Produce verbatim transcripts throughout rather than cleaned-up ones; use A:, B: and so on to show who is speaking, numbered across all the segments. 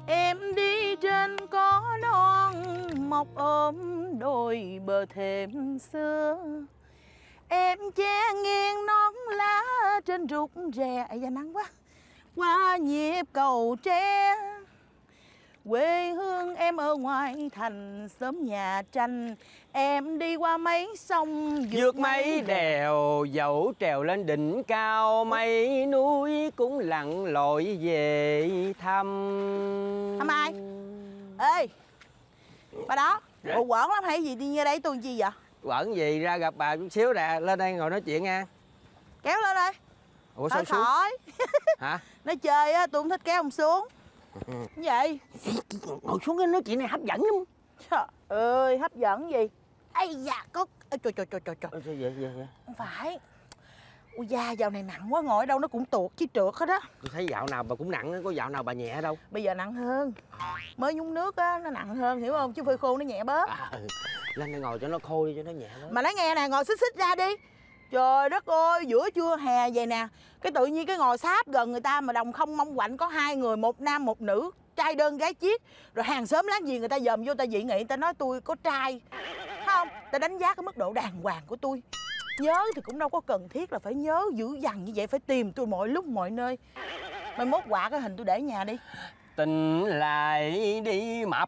A: Em đi trên có non mọc ôm đôi bờ thềm xưa. Em che nghiêng nón lá trên rục rè. Ây da nắng quá. Qua nhịp cầu tre. Quê hương em ở ngoài thành xóm nhà tranh. Em đi qua mấy sông
B: vượt mấy đèo, dẫu trèo lên đỉnh cao, mấy núi cũng lặn lội về thăm.
A: Thăm ai? Ê, bà đó. Dạ. Ủa quẩn lắm hay gì đi như đây tôi chi vậy?
B: Quẩn gì, ra gặp bà chút xíu nè, lên đây ngồi nói chuyện nha.
A: Kéo lên đây.
B: Ủa sao xuống?
A: Khỏi.
B: Hả?
A: Nói chơi á, tôi không thích kéo ông xuống. Cái gì?
B: Ngồi xuống cái nói chuyện này hấp dẫn lắm.
A: Trời ơi, hấp dẫn gì? Ây da, có... Ê, trời trời trời trời trời.
B: Sao vậy, vậy, vậy?
A: Không phải. Ui da, dạo này nặng quá, ngồi ở đâu nó cũng tuột chứ trượt hết á.
B: Tôi thấy dạo nào bà cũng nặng, có dạo nào bà nhẹ đâu.
A: Bây giờ nặng hơn. Mới nhúng nước á, nó nặng hơn, hiểu không? Chứ phơi khô nó nhẹ bớt.
B: À, lên đây ngồi cho nó khô đi, cho nó nhẹ bớt.
A: Mà nói nghe nè, ngồi xích xích ra đi. Trời đất ơi, giữa trưa hè vậy nè. Cái tự nhiên cái ngồi sáp gần người ta mà đồng không mong quạnh có hai người, một nam một nữ, trai đơn gái chiếc. Rồi hàng xóm láng giềng người ta dòm vô ta dị nghị, người ta nói tôi có trai. Thấy không? Ta đánh giá cái mức độ đàng hoàng của tôi. Nhớ thì cũng đâu có cần thiết là phải nhớ dữ dằn như vậy, phải tìm tôi mọi lúc mọi nơi. Mai mốt quạ cái hình tôi để nhà đi.
B: Tình lại đi mập.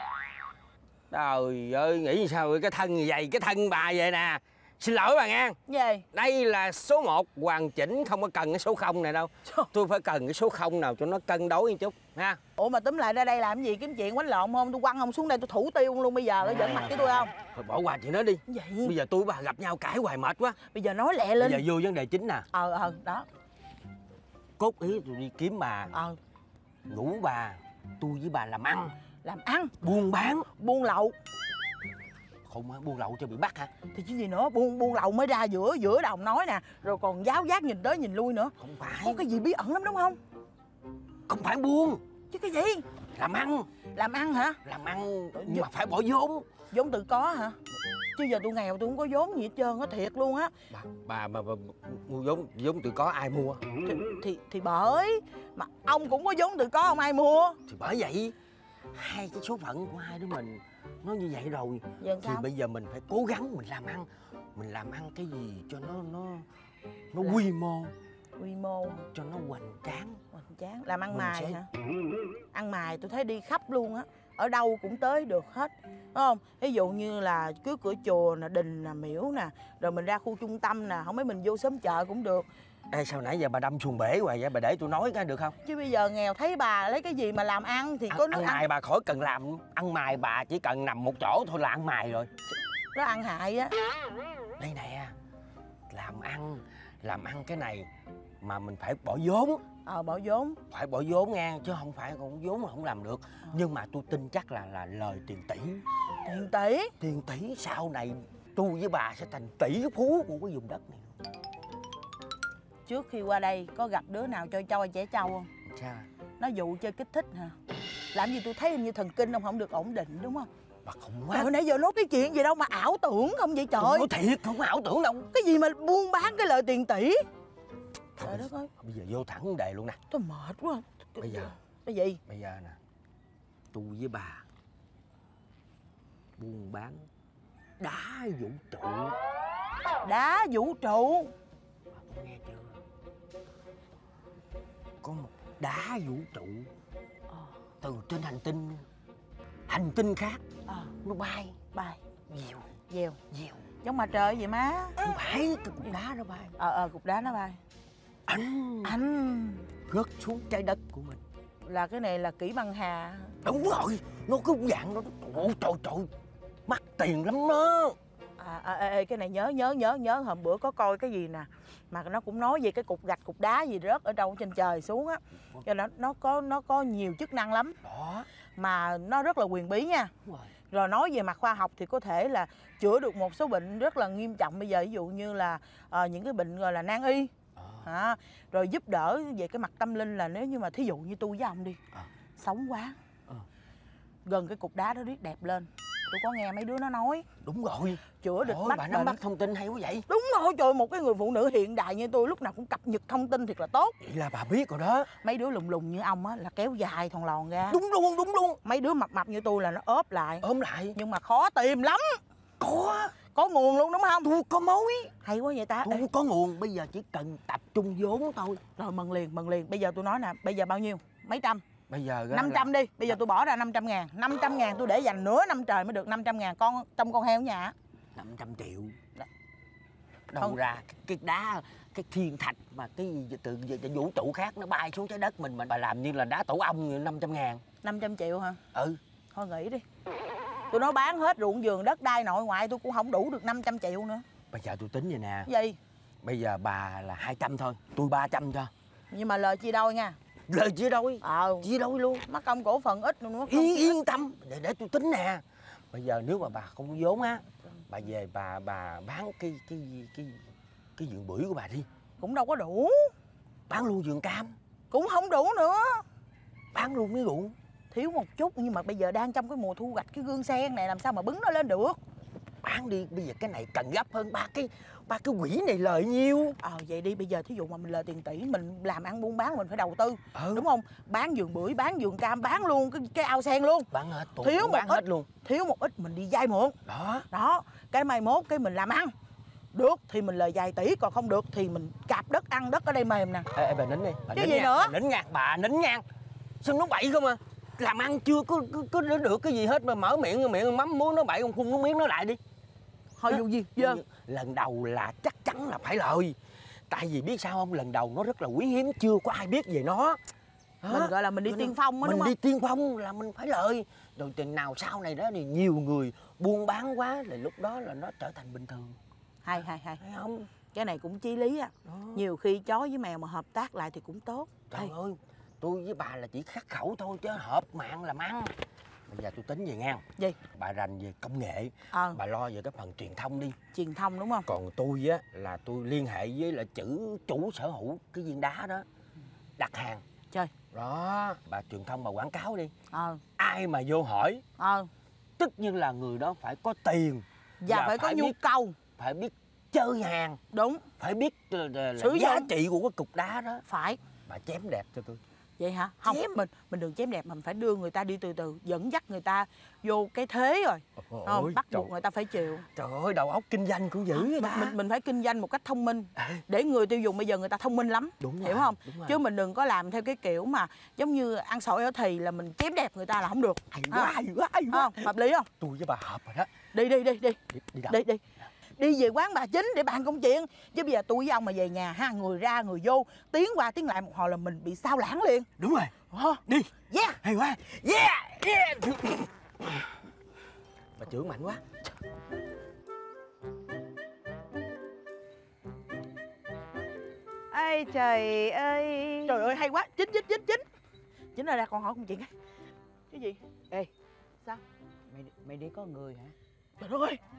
B: Trời ơi, nghĩ sao cái thân như vậy, cái thân bà vậy nè. Xin lỗi bà nghe.
A: Gì?
B: Đây là số một hoàn chỉnh, không có cần cái số không này đâu. Tôi phải cần cái số không nào cho nó cân đối một chút ha.
A: Ủa mà túm lại ra đây làm gì, kiếm chuyện quánh lộn không? Tôi quăng ông xuống đây tôi thủ tiêu luôn bây giờ, có giận mặt với tôi không?
B: Thôi bỏ qua chuyện đó đi.
A: Vậy?
B: Bây giờ tôi bà gặp nhau cãi hoài mệt quá.
A: Bây giờ nói lẹ lên.
B: Bây giờ vô vấn đề chính nè.
A: Ờ ờ đó.
B: Cốt ý tôi đi kiếm bà.
A: Ờ.
B: Ngủ bà, tôi với bà làm ăn.
A: Làm ăn?
B: Buôn bán.
A: Buôn lậu.
B: Không á, buôn lậu cho bị bắt hả?
A: Thì chứ gì nữa, buôn buôn lậu mới ra giữa giữa đồng nói nè. Rồi còn giáo giác nhìn tới nhìn lui nữa.
B: Không phải.
A: Có cái gì bí ẩn lắm đúng không?
B: Không phải buôn.
A: Chứ cái gì?
B: Làm ăn.
A: Làm ăn hả?
B: Làm ăn nhưng mà phải bỏ vốn.
A: Vốn tự có hả? Chứ giờ tôi nghèo tôi không có vốn gì hết trơn á, thiệt luôn á.
B: Bà, bà, bà, bà mua vốn, vốn tự có ai mua?
A: Thì, thì, thì bởi. Mà ông cũng có vốn tự có, không ai mua.
B: Thì bởi vậy, hai cái số phận của hai đứa mình nó như vậy rồi.
A: Vậy
B: thì
A: sao?
B: Bây giờ mình phải cố gắng mình làm ăn. Mình làm ăn cái gì cho nó nó nó làm... quy mô.
A: Quy mô.
B: Cho nó hoành tráng.
A: Hoành tráng. Làm ăn
B: mình
A: mài
B: sẽ...
A: hả? Ăn mài tôi thấy đi khắp luôn á. Ở đâu cũng tới được hết. Đúng không? Ví dụ như là cứ cửa chùa nè, đình nè, miễu nè. Rồi mình ra khu trung tâm nè. Không mấy mình vô xóm chợ cũng được.
B: Ê, sao nãy giờ bà đâm xuồng bể hoài vậy? Bà để tôi nói cái được không?
A: Chứ bây giờ nghèo thấy bà lấy cái gì mà làm ăn thì
B: ăn,
A: có nước
B: ăn
A: ăn.
B: mài bà khỏi cần làm. Ăn mài bà chỉ cần nằm một chỗ thôi là ăn mài rồi.
A: Nó ăn hại á.
B: Đây nè, làm ăn, làm ăn cái này mà mình phải bỏ vốn.
A: Ờ, bỏ vốn.
B: Phải bỏ vốn nghe, chứ không phải còn vốn mà không làm được. ờ. Nhưng mà tôi tin chắc là là lời tiền tỷ.
A: Tiền tỷ?
B: Tiền tỷ sau này tôi với bà sẽ thành tỷ phú của cái vùng đất này.
A: Trước khi qua đây có gặp đứa nào chơi trâu hay trẻ trâu không?
B: Sao?
A: Nó dụ chơi kích thích hả? Làm gì tôi thấy hình như thần kinh ông không được ổn định đúng không?
B: Bà khùng quá.
A: Trời, nãy giờ nói cái chuyện gì đâu mà ảo tưởng không vậy trời?
B: Tôi nói thiệt, không có ảo tưởng đâu.
A: Cái gì mà buôn bán cái lợi tiền tỷ? Trời đất ơi.
B: Bây giờ vô thẳng vấn đề luôn nè.
A: Tôi mệt quá.
B: Bây giờ
A: cái gì?
B: Bây giờ nè, tôi với bà buôn bán đá vũ trụ.
A: Đá vũ trụ?
B: Bà có nghe chưa? Có một đá vũ trụ ờ. từ trên hành tinh hành tinh khác ờ. nó bay
A: bay
B: dèo
A: dèo
B: dèo
A: giống mặt trời vậy má.
B: Không phải, cái cục đá nó bay.
A: Ờ ờ cục đá nó bay.
B: Anh
A: Anh
B: rớt xuống trái đất của mình.
A: Là cái này là kỹ bằng hà.
B: Đúng rồi, nó cứ dạng đó. Ôi trời trời, mắc tiền lắm đó.
A: À, à, à, cái này nhớ nhớ nhớ nhớ hôm bữa có coi cái gì nè mà nó cũng nói về cái cục gạch cục đá gì rớt ở đâu trên trời xuống á, cho nó nó có nó có nhiều chức năng lắm
B: đó,
A: mà nó rất là huyền bí nha.
B: rồi.
A: Rồi nói về mặt khoa học thì có thể là chữa được một số bệnh rất là nghiêm trọng bây giờ, ví dụ như là uh, những cái bệnh gọi là nan y à. À, rồi giúp đỡ về cái mặt tâm linh là nếu như mà thí dụ như tôi với ông đi à. Sống quá à. Gần cái cục đá đó riết đẹp lên Tôi có nghe mấy đứa nó nói.
B: Đúng rồi.
A: Chữa được
B: Ôi,
A: bách
B: bà nắm
A: bệnh.
B: bắt thông tin hay quá vậy.
A: Đúng rồi, trời, một cái người phụ nữ hiện đại như tôi lúc nào cũng cập nhật thông tin thiệt là tốt.
B: Vậy là bà biết rồi đó.
A: Mấy đứa lùng lùng như ông á là kéo dài thòn lòn ra.
B: Đúng luôn, đúng luôn.
A: Mấy đứa mập mập như tôi là nó ốp lại.
B: Ôm lại.
A: Nhưng mà khó tìm lắm.
B: Có.
A: Có nguồn luôn đúng không?
B: Tôi có mối.
A: Hay quá vậy ta.
B: Tôi
A: Ê,
B: có nguồn, bây giờ chỉ cần tập trung vốn thôi.
A: rồi mừng liền, mừng liền. Bây giờ tôi nói nè, bây giờ bao nhiêu? Mấy trăm?
B: Bây giờ
A: năm trăm
B: là...
A: đi. Bây giờ tôi bỏ ra năm trăm ngàn. Năm trăm ngàn tôi để dành nửa năm trời mới được năm trăm ngàn con trong con heo ở nhà.
B: năm trăm triệu.
A: Đó.
B: Đâu
A: Không.
B: ra cái, cái đá, cái thiên thạch mà cái gì từ vũ trụ khác nó bay xuống trái đất mình, mình bà làm như là đá tổ ong năm trăm ngàn.
A: năm trăm triệu hả?
B: Ừ.
A: Thôi nghỉ đi. Tôi nói bán hết ruộng vườn đất đai nội ngoại tôi cũng không đủ được năm trăm triệu nữa.
B: Bây giờ tôi tính vậy nè.
A: Gì?
B: Bây giờ bà là hai trăm thôi, tôi ba trăm cho.
A: Nhưng mà lời chia đôi nha.
B: Lời chia đôi.
A: Ờ.
B: Chia đôi luôn.
A: Mất công cổ phần ít nữa.
B: Yên, yên tâm, để để tôi tính nè. Bây giờ nếu mà bà không có vốn á, bà về bà bà bán cái cái cái cái vườn bưởi của bà đi.
A: Cũng đâu có đủ.
B: Bán luôn vườn cam.
A: Cũng không đủ nữa.
B: Bán luôn mấy ruộng.
A: Thiếu một chút, nhưng mà bây giờ đang trong cái mùa thu hoạch cái gương sen này, làm sao mà bứng nó lên được.
B: Bán đi, bây giờ cái này cần gấp hơn ba cái ba cái quỹ này lời nhiêu.
A: Ờ vậy đi, bây giờ thí dụ mà mình lời tiền tỷ, mình làm ăn buôn bán mình phải đầu tư.
B: Ừ.
A: Đúng không? Bán vườn bưởi, bán vườn cam, bán luôn cái cái ao sen luôn.
B: Bán hết. Tôi
A: Thiếu
B: cũng
A: một
B: bán
A: ít.
B: hết luôn.
A: Thiếu một ít mình đi vay mượn.
B: Đó.
A: Đó, cái mai mốt cái mình làm ăn. Được thì mình lời vài tỷ, còn không được thì mình cạp đất ăn đất ở đây mềm nè.
B: Ê, ê bà nín đi. Bà
A: Chứ
B: nín
A: gì
B: nha.
A: nữa?
B: Bà nín nha, bà nín nha. Sao nó bậy không à? Làm ăn chưa có có, có được cái gì hết mà mở miệng miệng mắm muối nó bậy, không phun nước miếng nó lại đi.
A: Thôi dù gì dơ.
B: Lần đầu là chắc chắn là phải lời. Tại vì biết sao không, lần đầu nó rất là quý hiếm, chưa có ai biết về nó. Đó.
A: Mình gọi là mình đi tiên phong á, đúng
B: Mình
A: không?
B: đi tiên phong là mình phải lời. Rồi chừng nào sau này đó thì nhiều người buôn bán quá, là lúc đó là nó trở thành bình thường.
A: Hay hay hay.
B: Thấy không?
A: Cái này cũng chí lý á.
B: Đó.
A: Nhiều khi chó với mèo mà hợp tác lại thì cũng tốt.
B: Trời
A: Ê,
B: ơi, tôi với bà là chỉ khắc khẩu thôi chứ hợp mạng làm ăn. Bây giờ tôi tính về ngang.
A: Gì?
B: Bà rành về công nghệ,
A: Ờ,
B: bà lo về cái phần truyền thông đi.
A: truyền thông đúng không?
B: Còn tôi á là tôi liên hệ với là chữ chủ sở hữu cái viên đá đó, đặt hàng.
A: Chơi.
B: Đó, bà truyền thông bà quảng cáo đi.
A: Ờ.
B: Ai mà vô hỏi,
A: Ờ.
B: tất nhiên là người đó phải có tiền
A: Và
B: Và
A: phải có
B: phải
A: nhu
B: biết-
A: cầu.
B: phải biết chơi hàng,
A: Đúng.
B: phải biết là, là
A: Sử
B: giá
A: dụng.
B: trị của cái cục đá đó.
A: Phải.
B: Bà chém đẹp cho tôi.
A: Vậy hả? Không,
B: Chém.
A: mình mình đừng chém đẹp, mình phải đưa người ta đi từ từ, dẫn dắt người ta vô cái thế rồi.
B: Ôi,
A: Không, bắt
B: trời,
A: buộc người ta phải chịu.
B: trời ơi, đầu óc kinh doanh cũng dữ vậy
A: mình,
B: ta.
A: mình mình phải kinh doanh một cách thông minh
B: Ê,
A: để người tiêu dùng bây giờ người ta thông minh lắm.
B: đúng
A: Hiểu
B: rồi,
A: không?
B: đúng rồi.
A: Chứ mình đừng có làm theo cái kiểu mà giống như ăn sỏi ở thì là mình chém đẹp người ta là không được.
B: Hay quá,
A: À.
B: hay quá, hay quá.
A: Không, hợp lý không?
B: Tôi với bà hợp rồi đó.
A: Đi đi đi đi.
B: Đi, đi đâu?
A: Đi đi. Đi về quán bà chính để bàn công chuyện. Chứ bây giờ tôi với ông mà về nhà ha, người ra người vô, tiếng qua tiếng lại một hồi là mình bị sao lãng liền.
B: Đúng rồi,
A: Ờ,
B: đi.
A: yeah.
B: Hay quá. Yeah, yeah. Bà trưởng mạnh quá.
C: Ây trời ơi.
A: Trời ơi hay quá, chính chính chính chính. Chính là ra con hỏi công chuyện ấy. Cái gì?
C: Ê,
A: sao?
C: Mày mày đi có người hả?
A: Trời đất ơi.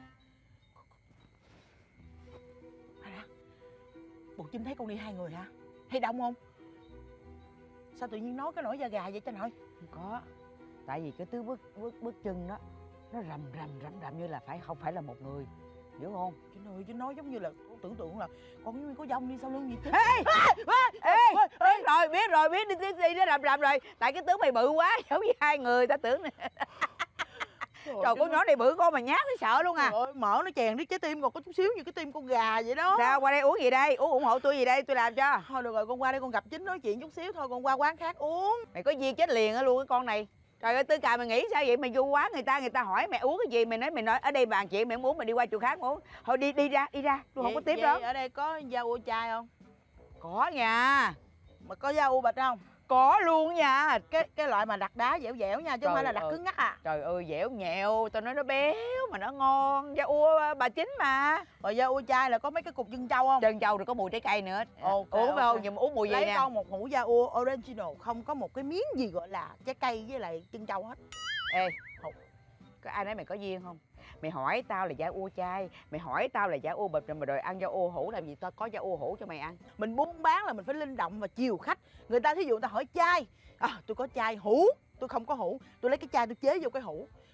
A: Hay đã. Bộ Chinh thấy con đi hai người hả? Hay đông không? Sao tự nhiên nói cái nổi da gà vậy cha nội?
C: Không có. Tại vì cái tiếng bước bước bước chân đó nó rầm rầm rầm rầm như là phải không phải là một người. Hiểu không?
A: Trời ơi, chứ nói giống như là con tưởng tượng là con giống như có dông đi sau lưng gì chứ.
C: Ê! Ê! Biết rồi, biết rồi, biết đi đi đi nó rầm rầm rồi. Tại cái tướng mày bự quá, giống như hai người ta tưởng nè. Trời, con nhỏ này bự con mà nhát nó sợ luôn à.
A: Trời ơi, mở nó chèn đứt trái tim còn có chút xíu như cái tim con gà vậy đó.
C: Sao qua đây uống gì đây? Uống ủng hộ tôi gì đây, tôi làm cho.
A: Thôi được rồi, con qua đây con gặp Chính nói chuyện chút xíu thôi, con qua quán khác uống.
C: Mày có duyên chết liền á luôn cái con này. Trời ơi, Tư Cà mày nghĩ sao vậy? Mày vô quán người ta, người ta hỏi mày uống cái gì, mày nói mày nói ở đây bàn chuyện mày không uống, mày đi qua chỗ khác uống. Thôi đi đi ra, đi ra, tôi không có tiếp
A: vậy,
C: đó.
A: ở đây có da u chai không?
C: Có nha.
A: Mà có da u bịch không?
C: Có luôn nha.
A: Cái cái loại mà đặt đá dẻo dẻo nha, chứ không
C: Trời
A: phải là đặt
C: ơi.
A: cứng ngắc à.
C: Trời ơi, dẻo nhẹo, tao nói nó béo mà nó ngon. Da ua bà Chính mà.
A: Rồi da u chai là có mấy cái cục chân trâu không?
C: Trân châu rồi có mùi trái cây nữa.
A: Ok,
C: Uống phải
A: ok.
C: không? Nhưng mà uống mùi gì
A: Lấy
C: nè.
A: con một hũ da u original, không có một cái miếng gì gọi là trái cây với lại chân trâu hết.
C: Ê, có ai nói mày có duyên không? Mày hỏi tao là da ua chai, mày hỏi tao là da ua bịch rồi mày đòi ăn da ua hũ làm gì? Tao có da ua hũ cho mày ăn.
A: Mình buôn bán là mình phải linh động và chiều khách. Người ta thí dụ người ta hỏi chai, à, tôi có chai hũ, tôi không có hũ, tôi lấy cái chai tôi chế vô cái hũ.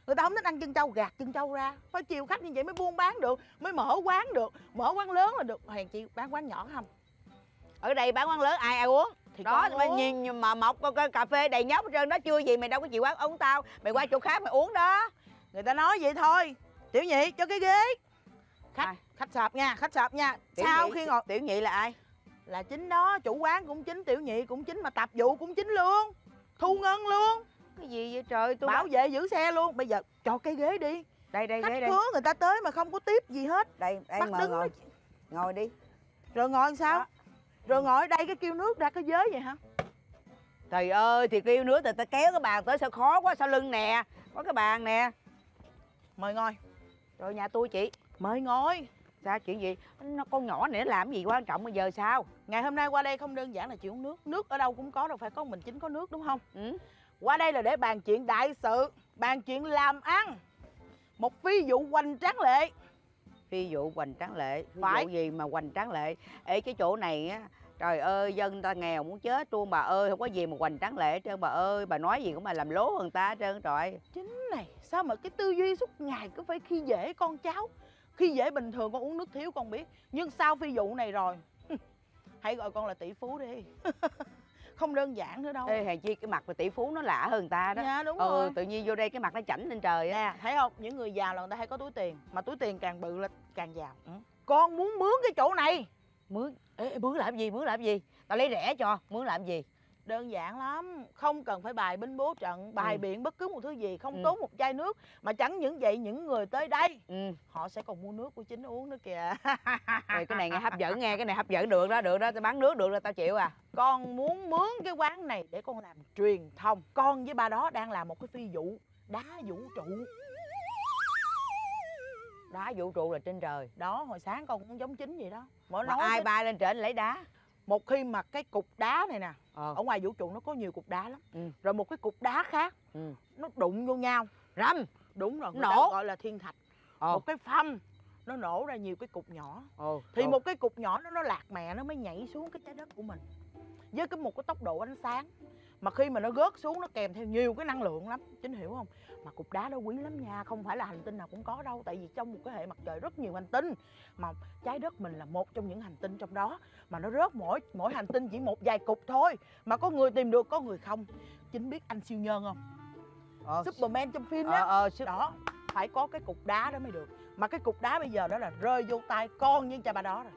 A: Người ta không thích ăn chân trâu, gạt chân trâu ra. Phải chiều khách như vậy mới buôn bán được, mới mở quán được. Mở quán lớn là được. Hèn chi bán quán nhỏ không?
C: Ở đây bán quán lớn ai ai uống.
A: Thì
C: đó
A: con
C: mày
A: uống.
C: nhìn mà mọc con cà phê đầy nhóc hết trơn đó, chưa gì mày đâu có chịu quán uống tao. Mày qua chỗ khác mày uống đó.
A: Người ta nói vậy thôi. Tiểu Nhị cho cái ghế. Khách
C: Ai?
A: khách sạp nha, khách sạp nha.
C: Tiểu
A: Sau
C: nhị,
A: khi ngồi
C: Tiểu Nhị là ai?
A: là chính đó, chủ quán cũng chính, Tiểu Nhị cũng chính, mà tạp vụ cũng chính luôn. Thu ngân luôn.
C: Cái gì vậy trời, tôi
A: Bảo
C: bảo...
A: vệ giữ xe luôn. Bây giờ cho cái ghế đi.
C: Đây đây
A: Khách
C: đây đây.
A: khứa người ta tới mà không có tiếp gì hết.
C: Đây đây
A: Bắt
C: mời
A: đứng
C: ngồi.
A: nói-
C: Ngồi đi.
A: Rồi ngồi làm sao?
C: Đó.
A: Rồi ngồi ở đây cái kêu nước ra cái giới vậy hả?
C: Trời ơi, thì kêu nữa, thì ta kéo cái bàn tới sao khó quá, sao lưng nè. Có cái bàn nè.
A: Mời ngồi.
C: Rồi nhà tôi chị.
A: Mời ngồi.
C: Sao chuyện gì? Nó con nhỏ này nó làm gì quan trọng bây giờ sao?
A: Ngày hôm nay qua đây không đơn giản là chuyện uống nước. Nước ở đâu cũng có, đâu phải có mình chính có nước đúng không?
C: Ừ.
A: Qua đây là để bàn chuyện đại sự, bàn chuyện làm ăn. Một ví dụ hoành tráng lệ.
C: Ví dụ hoành tráng lệ. Ví
A: Phải.
C: dụ gì mà hoành tráng lệ? Ê cái chỗ này á, trời ơi dân ta nghèo muốn chết luôn bà ơi, không có gì mà hoành tráng lệ hết trơn bà ơi. Bà nói gì cũng mà làm lố hơn ta hết trơn trời.
A: Chính này, sao mà cái tư duy suốt ngày cứ phải khi dễ con cháu. Khi dễ bình thường con uống nước thiếu con biết, nhưng sau phi vụ này rồi hãy gọi con là tỷ phú đi. Không đơn giản nữa đâu.
C: Ê hèn chi cái mặt mà tỷ phú nó lạ hơn ta đó.
A: Dạ đúng
C: Ừ
A: rồi.
C: tự nhiên vô đây cái mặt nó chảnh lên trời á.
A: Nè, thấy không? Những người giàu là người ta hay có túi tiền, mà túi tiền càng bự là càng giàu. Ừ. Con muốn mướn cái chỗ này.
C: Mướn? Ê mướn làm gì, mướn làm gì? Tao lấy rẻ cho, mướn làm gì?
A: Đơn giản lắm, không cần phải bài binh bố trận, bài
C: Ừ.
A: biện bất cứ một thứ gì, không
C: Ừ.
A: tốn một chai nước. Mà chẳng những vậy, những người tới đây
C: Ừ.
A: họ sẽ còn mua nước của chính uống nữa kìa.
C: Rồi cái này nghe hấp dẫn, nghe cái này hấp dẫn, được đó, được đó, tao bán nước được rồi tao chịu à.
A: Con muốn mướn cái quán này để con làm truyền thông. Con với ba đó đang làm một cái phi vụ đá vũ trụ.
C: Đá vũ trụ là trên trời.
A: Đó, hồi sáng con cũng giống chính vậy đó. Mỗi
C: Mà
A: nói
C: ai
A: cái-
C: bay lên trển lấy đá?
A: một khi mà cái cục đá này nè,
C: Ờ.
A: ở ngoài vũ trụ nó có nhiều cục đá lắm.
C: Ừ.
A: Rồi một cái cục đá khác
C: Ừ.
A: nó đụng vô nhau.
C: Răm.
A: Đúng rồi, người
C: Nổ.
A: ta gọi là thiên thạch.
C: Ờ.
A: Một cái phăm nó nổ ra nhiều cái cục nhỏ.
C: Ồ.
A: Thì
C: Ồ.
A: một cái cục nhỏ nó nó lạc mẹ nó mới nhảy xuống cái trái đất của mình với cái một cái tốc độ ánh sáng. Mà khi mà nó rớt xuống nó kèm theo nhiều cái năng lượng lắm, Chính hiểu không? Mà cục đá đó quý lắm nha, không phải là hành tinh nào cũng có đâu. Tại vì trong một cái hệ mặt trời rất nhiều hành tinh, mà trái đất mình là một trong những hành tinh trong đó. Mà nó rớt mỗi mỗi hành tinh chỉ một vài cục thôi. Mà có người tìm được, có người không. Chính biết anh siêu nhân không?
C: Ờ.
A: Superman trong phim
C: Ờ,
A: đó.
C: ờ, sức-
A: Đó, phải có cái cục đá đó mới được. Mà cái cục đá bây giờ đó là rơi vô tay con với cha ba đó rồi.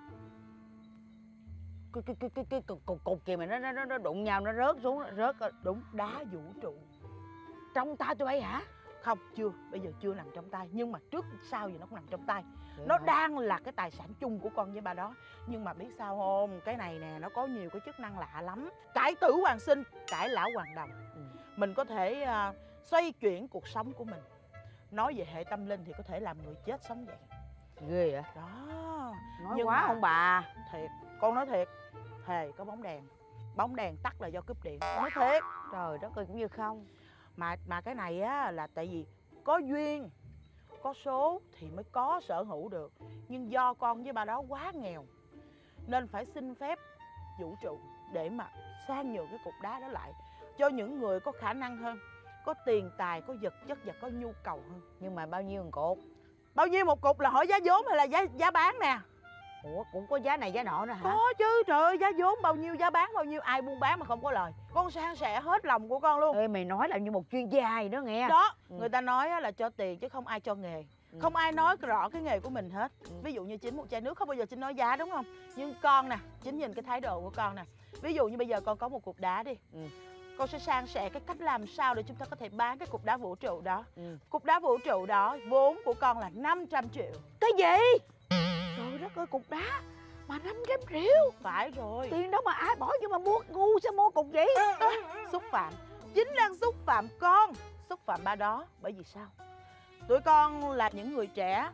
C: cái cái cái cái cái cục cục cục kìa mà nó nó nó đụng nhau nó rớt xuống, nó rớt ở-
A: Đúng, đá vũ trụ.
C: trong tay tụi bay hả?
A: Không, chưa, bây giờ chưa nằm trong tay. Nhưng mà trước sau gì nó cũng nằm trong tay.
C: Vậy
A: Nó
C: hả?
A: đang là cái tài sản chung của con với ba đó. Nhưng mà biết sao không? Cái này nè, nó có nhiều cái chức năng lạ lắm. Cải tử hoàn sinh, cải lão hoàn đồng.
C: Ừ.
A: Mình có thể à, xoay chuyển cuộc sống của mình. Nói về hệ tâm linh thì có thể làm người chết sống dậy.
C: Ghê vậy?
A: Đó.
C: Nói
A: Nhưng
C: quá
A: mà-
C: không bà?
A: Thiệt, con nói thiệt. Thề có bóng đèn. Bóng đèn tắt là do cúp điện. Con nói thiệt.
C: Trời đất ơi cũng như không.
A: Mà mà cái này á là tại vì có duyên, có số thì mới có sở hữu được. Nhưng do con với ba đó quá nghèo nên phải xin phép vũ trụ để mà sang nhượng cái cục đá đó lại cho những người có khả năng hơn, có tiền tài, có vật chất và có nhu cầu hơn.
C: Nhưng mà bao nhiêu một cột?
A: Bao nhiêu một cục là hỏi giá vốn hay là giá giá bán nè?
C: Ủa cũng có giá này giá nọ nữa hả?
A: Có chứ, trời ơi, giá vốn bao nhiêu, giá bán bao nhiêu, ai buôn bán mà không có lời. Con san sẻ hết lòng của con luôn.
C: Ê mày nói là như một chuyên gia gì đó nghe.
A: Đó,
C: Ừ.
A: người ta nói á là cho tiền chứ không ai cho nghề.
C: Ừ.
A: Không ai nói rõ cái nghề của mình hết.
C: Ừ.
A: Ví dụ như Chính một chai nước không bao giờ Chính nói giá đúng không? Nhưng con nè, Chính nhìn cái thái độ của con nè. Ví dụ như bây giờ con có một cục đá đi.
C: Ừ.
A: Con sẽ san sẻ cái cách làm sao để chúng ta có thể bán cái cục đá vũ trụ đó.
C: Ừ.
A: Cục đá vũ trụ đó, vốn của con là năm trăm triệu.
C: Cái gì? Trời đất ơi, cục đá mà năm trăm triệu.
A: Phải rồi.
C: Tiền đó mà ai bỏ vô mà mua, ngu sao mua cục vậy?
A: Xúc phạm. Chính đang xúc phạm con, xúc phạm ba đó. Bởi vì sao? Tụi con là những người trẻ,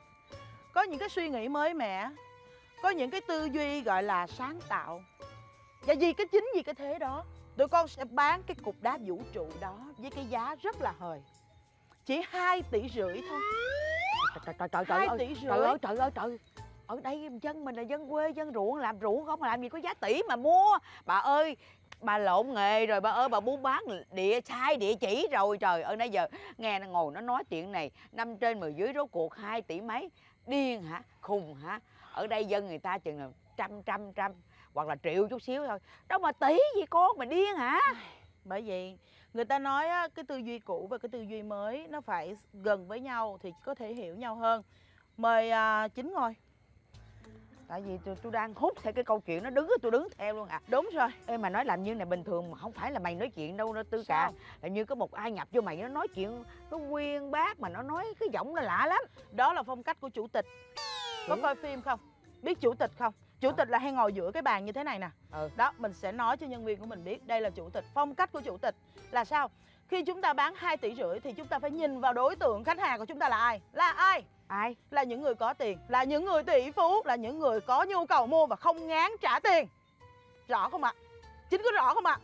A: có những cái suy nghĩ mới mẻ, có những cái tư duy gọi là sáng tạo. Và vì cái chính vì cái thế đó, tụi con sẽ bán cái cục đá vũ trụ đó với cái giá rất là hời. Chỉ hai tỷ rưỡi thôi.
C: Trời trời trời trời
A: Hai
C: ơi,
A: tỷ rưỡi.
C: trời ơi trời ơi trời. Ở đây dân mình là dân quê, dân ruộng, làm ruộng không làm gì có giá tỷ mà mua. Bà ơi, Bà lộn nghề rồi bà ơi, bà muốn bán địa sai địa chỉ rồi. Trời ơi, nãy giờ nghe nó ngồi nó nói chuyện này, năm trên mười dưới rốt cuộc hai tỷ mấy. Điên hả? Khùng hả? Ở đây dân người ta chừng là trăm trăm trăm hoặc là triệu chút xíu thôi, đâu mà tỷ gì con, mà điên hả?
A: Bởi vì người ta nói á, cái tư duy cũ và cái tư duy mới nó phải gần với nhau thì có thể hiểu nhau hơn. Mời à, Chính ngồi.
C: Tại vì tôi, tôi đang hút theo cái câu chuyện nó đứng, tôi đứng theo luôn à.
A: Đúng rồi.
C: Ê, mà nói làm như này bình thường mà không phải là mày nói chuyện đâu đó Tư Cả. Là như có một ai nhập vô mày nó nói chuyện nó quyên bác mà nó nói cái giọng nó lạ lắm.
A: Đó là phong cách của chủ tịch. Có coi phim không? Biết chủ tịch không? Chủ tịch là hay ngồi giữa cái bàn như thế này nè.
C: Ừ.
A: Đó, mình sẽ nói cho nhân viên của mình biết đây là chủ tịch. Phong cách của chủ tịch là sao? Khi chúng ta bán hai tỷ rưỡi thì chúng ta phải nhìn vào đối tượng khách hàng của chúng ta là ai? Là ai?
C: Ai?
A: Là những người có tiền, là những người tỷ phú, là những người có nhu cầu mua và không ngán trả tiền. Rõ không ạ? Chính có rõ không ạ?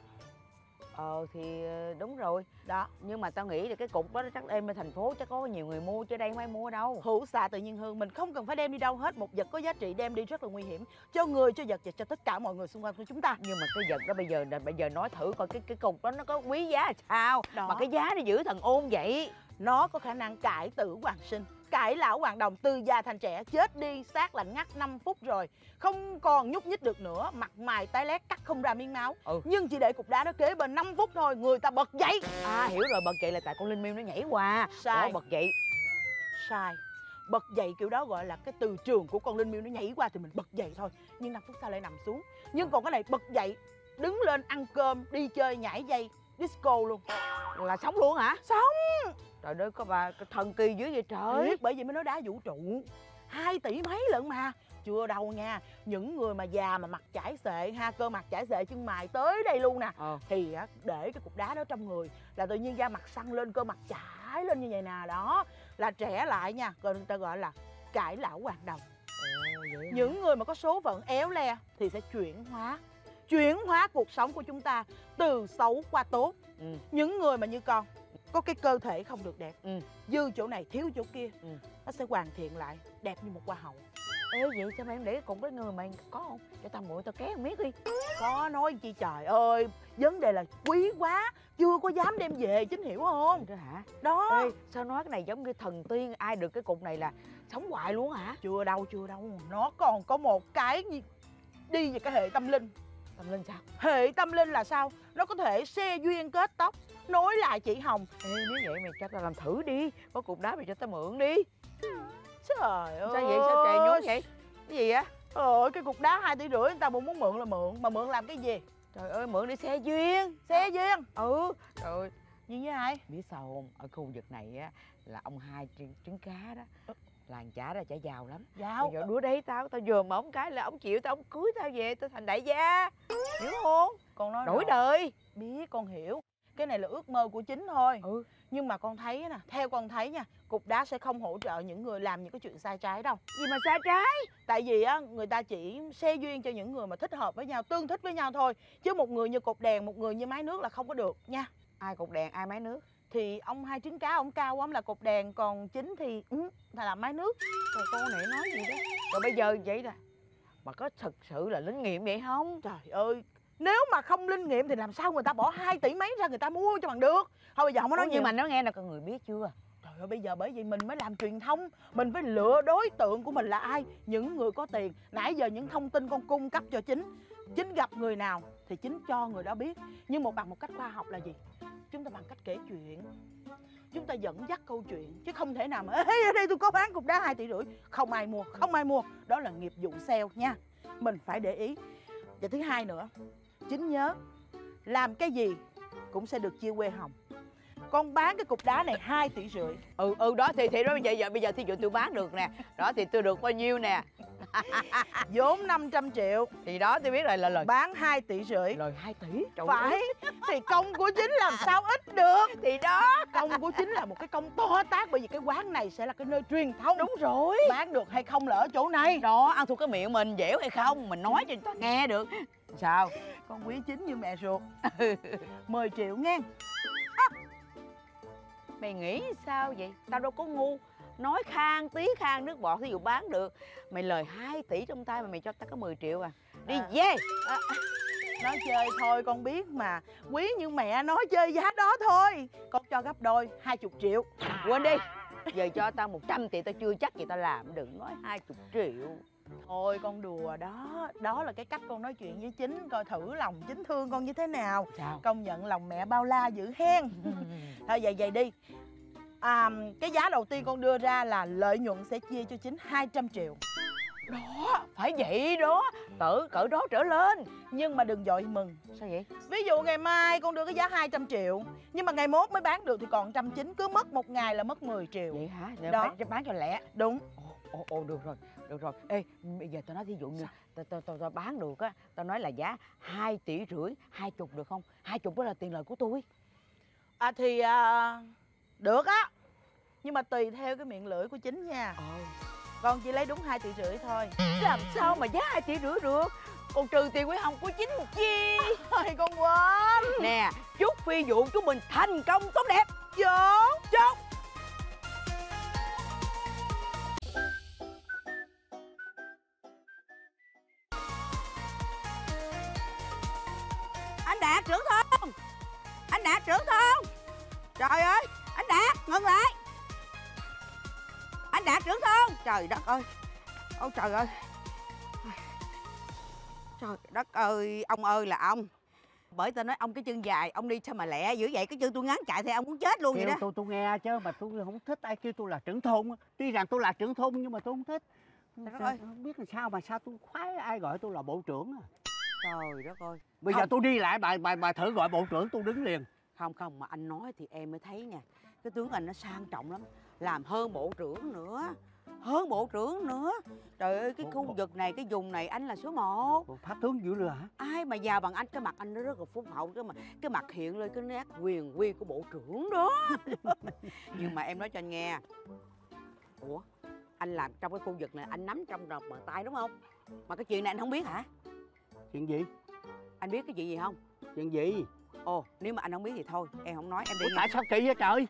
C: Ờ thì đúng rồi.
A: Đó.
C: Nhưng mà tao nghĩ là cái cục đó chắc đem lên thành phố chắc có nhiều người mua, chứ đây không ai mua đâu.
A: Hữu xạ tự nhiên hương, mình không cần phải đem đi đâu hết. Một vật có giá trị đem đi rất là nguy hiểm cho người, cho vật và cho tất cả mọi người xung quanh của chúng ta.
C: Nhưng mà cái vật đó bây giờ bây giờ nói thử coi cái cái cục đó nó có quý giá là sao?
A: Đó.
C: Mà cái giá nó giữ thần ôn vậy.
A: Nó có khả năng cải tử hoàn sinh, cải lão hoàng đồng, từ già thành trẻ. Chết đi xác lạnh ngắt năm phút rồi, không còn nhúc nhích được nữa, mặt mày tái lét, cắt không ra miếng máu.
C: Ừ.
A: Nhưng chỉ để cục đá đó kế bên năm phút thôi, người ta bật dậy.
C: À hiểu rồi, bật dậy là tại con Linh Miêu nó nhảy qua.
A: Sai.
C: Ủa, bật dậy.
A: Sai. Bật dậy kiểu đó gọi là cái từ trường của con Linh Miêu nó nhảy qua thì mình bật dậy thôi. Nhưng năm phút sau lại nằm xuống. Nhưng còn cái này bật dậy, đứng lên ăn cơm, đi chơi, nhảy dây, disco luôn.
C: Là sống luôn hả?
A: Sống.
C: Trời ơi, có bà thần kỳ dữ vậy trời.
A: Biết, bởi vậy mới nói đá vũ trụ. Hai tỷ mấy lận mà. Chưa đâu nha. Những người mà già mà mặt chải xệ ha, cơ mặt chải xệ chân mày tới đây luôn nè.
C: Ờ.
A: Thì để cái cục đá đó trong người là tự nhiên da mặt săn lên, cơ mặt chải lên như vậy nè. Đó là trẻ lại nha. Rồi người ta gọi là cải lão hoàng đồng.
C: Ồ, vậy hả?
A: Những người mà có số phận éo le thì sẽ chuyển hóa. Chuyển hóa cuộc sống của chúng ta từ xấu qua tốt.
C: Ừ.
A: Những người mà như con có cái cơ thể không được đẹp,
C: Ừ.
A: dư chỗ này thiếu chỗ kia,
C: Ừ.
A: nó sẽ hoàn thiện lại đẹp như một hoa hậu.
C: Ê vậy sao mà em để cái cục đó người mày có không? Cho tao mượn tao kéo một miếng đi.
A: Có nói chi trời ơi, vấn đề là quý quá, chưa có dám đem về, Chính hiểu không?
C: Đó hả?
A: Đó.
C: Ê, sao nói cái này giống như thần tiên, ai được cái cục này là sống hoài luôn hả?
A: Chưa đâu, chưa đâu, nó còn có một cái gì đi về cái hệ tâm linh.
C: Tâm linh sao?
A: Hệ tâm linh là sao? Nó có thể xe duyên kết tóc, nối lại chị Hồng.
C: Ê nếu vậy mày cho tao làm thử đi, có cục đá mày cho tao mượn đi.
A: Trời ơi.
C: Sao vậy? Sao trời nhún vậy? Cái gì á?
A: Ờ, cái cục đá hai tỷ rưỡi người ta muốn muốn mượn là mượn, mà mượn làm cái gì?
C: Trời ơi mượn đi xe duyên.
A: Xe duyên.
C: Ừ. Trời.
A: Như với ai?
C: Biết sao không? Ở khu vực này á là ông hai trứng, trứng cá đó. Làng chả ra chả giàu lắm.
A: Giàu.
C: Bây giờ đứa đấy tao, tao vừa mở một cái là ông chịu, tao ông cưới tao về, tao thành đại gia. Hiểu không?
A: Con nói
C: Đổi
A: rồi.
C: đời.
A: Biết, con hiểu. Cái này là ước mơ của Chính thôi.
C: Ừ.
A: Nhưng mà con thấy nè, theo con thấy nha, cục đá sẽ không hỗ trợ những người làm những cái chuyện sai trái đâu.
C: Gì mà sai trái?
A: Tại vì á, người ta chỉ xe duyên cho những người mà thích hợp với nhau, tương thích với nhau thôi. Chứ một người như cục đèn, một người như máy nước là không có được nha.
C: Ai cục đèn, ai máy nước?
A: Thì ông hai trứng cá, ông cao ông là cục đèn, còn Chính thì ừ, là máy nước.
C: Trời con này nói gì đó. Rồi bây giờ vậy nè, mà có thực sự là linh nghiệm vậy không?
A: Trời ơi, nếu mà không linh nghiệm thì làm sao người ta bỏ hai tỷ mấy ra người ta mua cho bằng được. Thôi bây giờ không có nói
C: Ủa,
A: nhiều.
C: nhưng mà nó nghe là con người biết chưa?
A: Trời ơi, bây giờ bởi vì mình mới làm truyền thông, mình phải lựa đối tượng của mình là ai. Những người có tiền. Nãy giờ những thông tin con cung cấp cho Chính, Chính gặp người nào thì Chính cho người đó biết. Nhưng một bằng một cách khoa học là gì? Chúng ta bằng cách kể chuyện, chúng ta dẫn dắt câu chuyện. Chứ không thể nào mà ê ở đây tôi có bán cục đá hai tỷ rưỡi, không ai mua, không ai mua. Đó là nghiệp vụ sale nha. Mình phải để ý. Và thứ hai nữa, Chính nhớ làm cái gì cũng sẽ được chia quê hồng. Con bán cái cục đá này hai tỷ rưỡi.
C: Ừ ừ đó thì thì đó bây giờ, giờ bây giờ thí dụ tôi bán được nè, đó thì tôi được bao nhiêu nè?
A: Vốn năm trăm triệu.
C: Thì đó tôi biết rồi, là lời
A: Bán hai tỷ rưỡi.
C: lời hai tỷ. Trời
A: Phải.
C: ơi.
A: Thì công của Chính làm sao ít được.
C: Thì đó.
A: Công của Chính là một cái công to tát. Bởi vì cái quán này sẽ là cái nơi truyền thông.
C: Đúng rồi.
A: Bán được hay không là ở chỗ này.
C: Đó, ăn thuộc cái miệng mình dẻo hay không, mình nói cho người ta nghe được. Sao?
A: Con quý Chính như mẹ ruột. mười triệu nghe.
C: Mày nghĩ sao vậy? Tao đâu có ngu. Nói khang tí khang nước bọt, thí dụ bán được. Mày lời hai tỷ trong tay mà mày cho tao có mười triệu à. Đi
A: À.
C: về.
A: À, Nói chơi thôi con biết mà. Quý như mẹ nói chơi giá đó thôi. Con cho gấp đôi, hai chục triệu.
C: Quên đi. Giờ cho tao một trăm triệu tao chưa chắc gì tao làm. Đừng nói hai chục triệu.
A: Thôi con đùa đó. Đó là cái cách con nói chuyện với Chính. Coi thử lòng Chính thương con như thế nào.
C: Sao?
A: Công nhận lòng mẹ bao la dữ hen. Thôi vậy vậy đi. À, cái giá đầu tiên con đưa ra là lợi nhuận sẽ chia cho Chính hai trăm triệu.
C: Đó, phải vậy đó. Cỡ cỡ đó trở lên.
A: Nhưng mà đừng vội mừng.
C: Sao vậy?
A: Ví dụ ngày mai con đưa cái giá hai trăm triệu, nhưng mà ngày mốt mới bán được thì còn một trăm chín. Cứ mất một ngày là mất mười triệu.
C: Vậy hả? Để
A: Đó.
C: phải bán cho lẹ.
A: Đúng.
C: Ồ, ồ, ồ, được rồi, được rồi. Ê, bây giờ tao nói thí dụ như tao, tao, tao, tao bán được á, tao nói là giá hai tỷ rưỡi, hai chục được không? Hai chục đó là tiền lời của tôi.
A: À thì à, được á. Nhưng mà tùy theo cái miệng lưỡi của Chính nha.
C: Ờ.
A: Con chỉ lấy đúng hai tỷ rưỡi thôi.
C: Làm sao mà giá hai tỷ rưỡi được? Còn trừ tiền quỹ hồng của Chính một chi.
A: Thôi con quên.
C: Nè, chúc phi vụ chúng mình thành công tốt đẹp.
A: Chốt.
C: Chốt. Anh Đạt trưởng thôn. Anh Đạt trưởng thôn. Trời ơi, anh Đạt, ngừng lại. Anh Đạt trưởng thôn. Trời đất ơi. Ôi trời ơi. Trời đất ơi, ông ơi là ông. Bởi tao nói ông cái chân dài, ông đi sao mà lẹ dữ vậy? Cái chân tôi ngắn chạy thì ông muốn chết luôn vậy đó.
B: tôi tôi nghe chứ mà tôi không thích ai kêu tôi là trưởng thôn. Tuy rằng tôi là trưởng thôn nhưng mà tôi không thích.
C: Trời đất ơi.
B: Không biết làm sao mà sao tôi khoái ai gọi tôi là bộ trưởng à.
C: Trời đất ơi.
B: Bây
C: Không.
B: giờ tôi đi lại bà bà bà thử gọi bộ trưởng tôi đứng liền.
C: Không không, mà anh nói thì em mới thấy nha. Cái tướng anh nó sang trọng lắm. Làm hơn bộ trưởng nữa. Hơn bộ trưởng nữa. Trời ơi, cái
B: Bộ-
C: khu
B: bộ-
C: vực này, cái vùng này anh là số một.
B: Bộ Pháp tướng dữ lừa hả?
C: Ai mà giàu bằng anh, cái mặt anh nó rất là phúc hậu. Cái mà cái mặt hiện lên cái nét quyền quy của bộ trưởng đó. Nhưng mà em nói cho anh nghe. Ủa, anh làm trong cái khu vực này, anh nắm trong lòng bàn tay đúng không? Mà cái chuyện này anh không biết hả?
B: Chuyện gì?
C: Anh biết cái chuyện gì không?
B: Chuyện gì?
C: Ồ, nếu mà anh không biết thì thôi, em không nói, em đi
B: Ủa,
C: nghe.
B: tại sao kỳ vậy trời?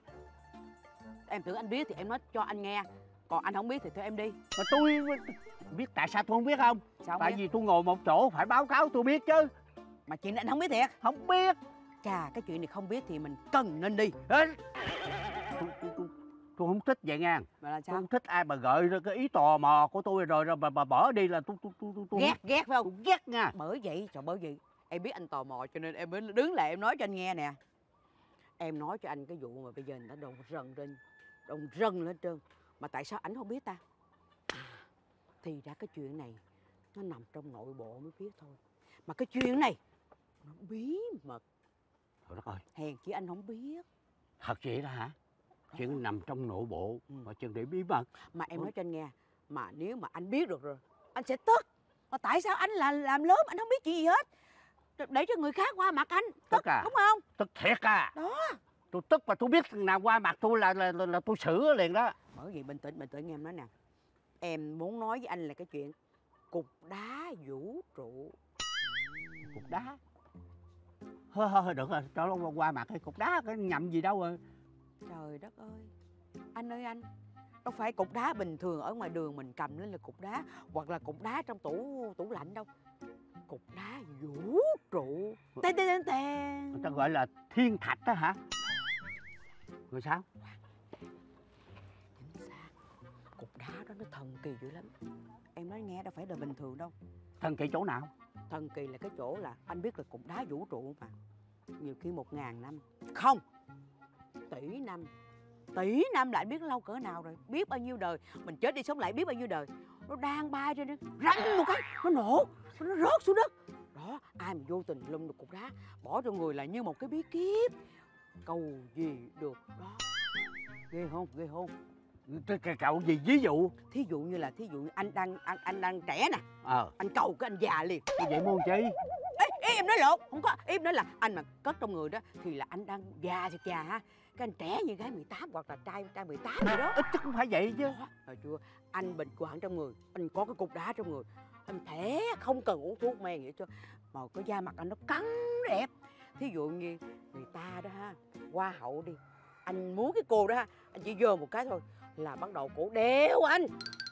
C: Em tưởng anh biết thì em nói cho anh nghe. Còn anh không biết thì thôi em đi.
B: Mà tôi biết tại sao tôi không biết không?
C: Sao không
B: Tại
C: biết?
B: vì tôi ngồi một chỗ phải báo cáo tôi biết chứ.
C: Mà chuyện này anh không biết thiệt.
B: Không biết.
C: Chà, cái chuyện này không biết thì mình cần nên đi.
B: Ê, tôi, tôi, tôi, tôi không thích vậy nha.
C: Mà là
B: Tôi
C: sao?
B: không thích ai mà gợi ra cái ý tò mò của tôi rồi rồi bà, bà bỏ đi là tôi tôi tôi tôi, tôi
C: Ghét, ghét phải
B: tôi
C: không?
B: ghét nha.
C: Bởi vậy, trời bởi vậy. Em biết anh tò mò cho nên em mới đứng lại em nói cho anh nghe nè. Em nói cho anh cái vụ mà bây giờ nó đồn rần lên, đồn rần lên trơn. Mà tại sao anh không biết ta? À, thì ra cái chuyện này nó nằm trong nội bộ mới biết thôi. Mà cái chuyện này nó bí mật.
B: Trời đất ơi,
C: Hèn chi anh không biết.
B: thật vậy đó hả? Chuyện nằm trong nội bộ
C: Ừ.
B: mà chuyện để bí mật.
C: Mà em
B: Ừ.
C: nói cho anh nghe. Mà nếu mà anh biết được rồi, anh sẽ tức. Mà tại sao anh là làm lớn anh không biết chuyện gì hết? Để cho người khác qua mặt anh. Tức,
B: Tức à?
C: đúng không?
B: Tức thiệt à?
C: Đó.
B: Tôi tức mà tôi biết thằng nào qua mặt tôi là là, là, là tôi sửa liền đó.
C: Bởi vì bình tĩnh, bình tĩnh nghe em nói nè. Em muốn nói với anh là cái chuyện cục đá vũ trụ.
B: Cục đá. Thôi thôi được rồi, cho nó qua mặt cái cục đá cái nhầm gì đâu rồi.
C: Trời đất ơi. Anh ơi anh, đâu phải cục đá bình thường ở ngoài đường mình cầm lên là cục đá, hoặc là cục đá trong tủ tủ lạnh đâu. Cục đá vũ trụ. Tên tên tên tên.
B: Người ta gọi là thiên thạch đó hả? Rồi sao?
C: Chính xác. Cục đá đó nó thần kỳ dữ lắm. Em nói nghe đâu phải là bình thường đâu.
B: Thần kỳ chỗ nào?
C: Thần kỳ là cái chỗ là anh biết là cục đá vũ trụ mà. Nhiều khi một ngàn năm. Không, tỷ năm. Tỷ năm là anh biết lâu cỡ nào rồi. Biết bao nhiêu đời. Mình chết đi sống lại biết bao nhiêu đời. Nó đang bay trên đó, răng một cái, nó nổ, nó rớt xuống đất. Đó, ai mà vô tình lung được cục đá, bỏ trong người là như một cái bí kíp. Cầu gì được đó. Ghê không, ghê không?
B: Cái cậu gì ví dụ?
C: Thí dụ như là, thí dụ như anh đang anh, anh đang trẻ nè.
B: Ờ.
C: Anh cầu cái anh già liền.
B: Như vậy mua chi?
C: Ê, ê, em nói lộn, không có, em nói là anh mà cất trong người đó thì là anh đang già thiệt già ha. Cái anh trẻ như gái mười tám hoặc là trai trai mười tám gì đó.
B: Ít chắc cũng phải vậy chứ.
C: Đó, rồi chưa, anh bình quản trong người, anh có cái cục đá trong người, anh thẻ không cần uống thuốc men vậy chứ. Mà cái da mặt anh nó căng đẹp. Thí dụ như người ta đó ha, hoa hậu đi, anh muốn cái cô đó ha, anh chỉ dơ một cái thôi là bắt đầu cổ đeo anh.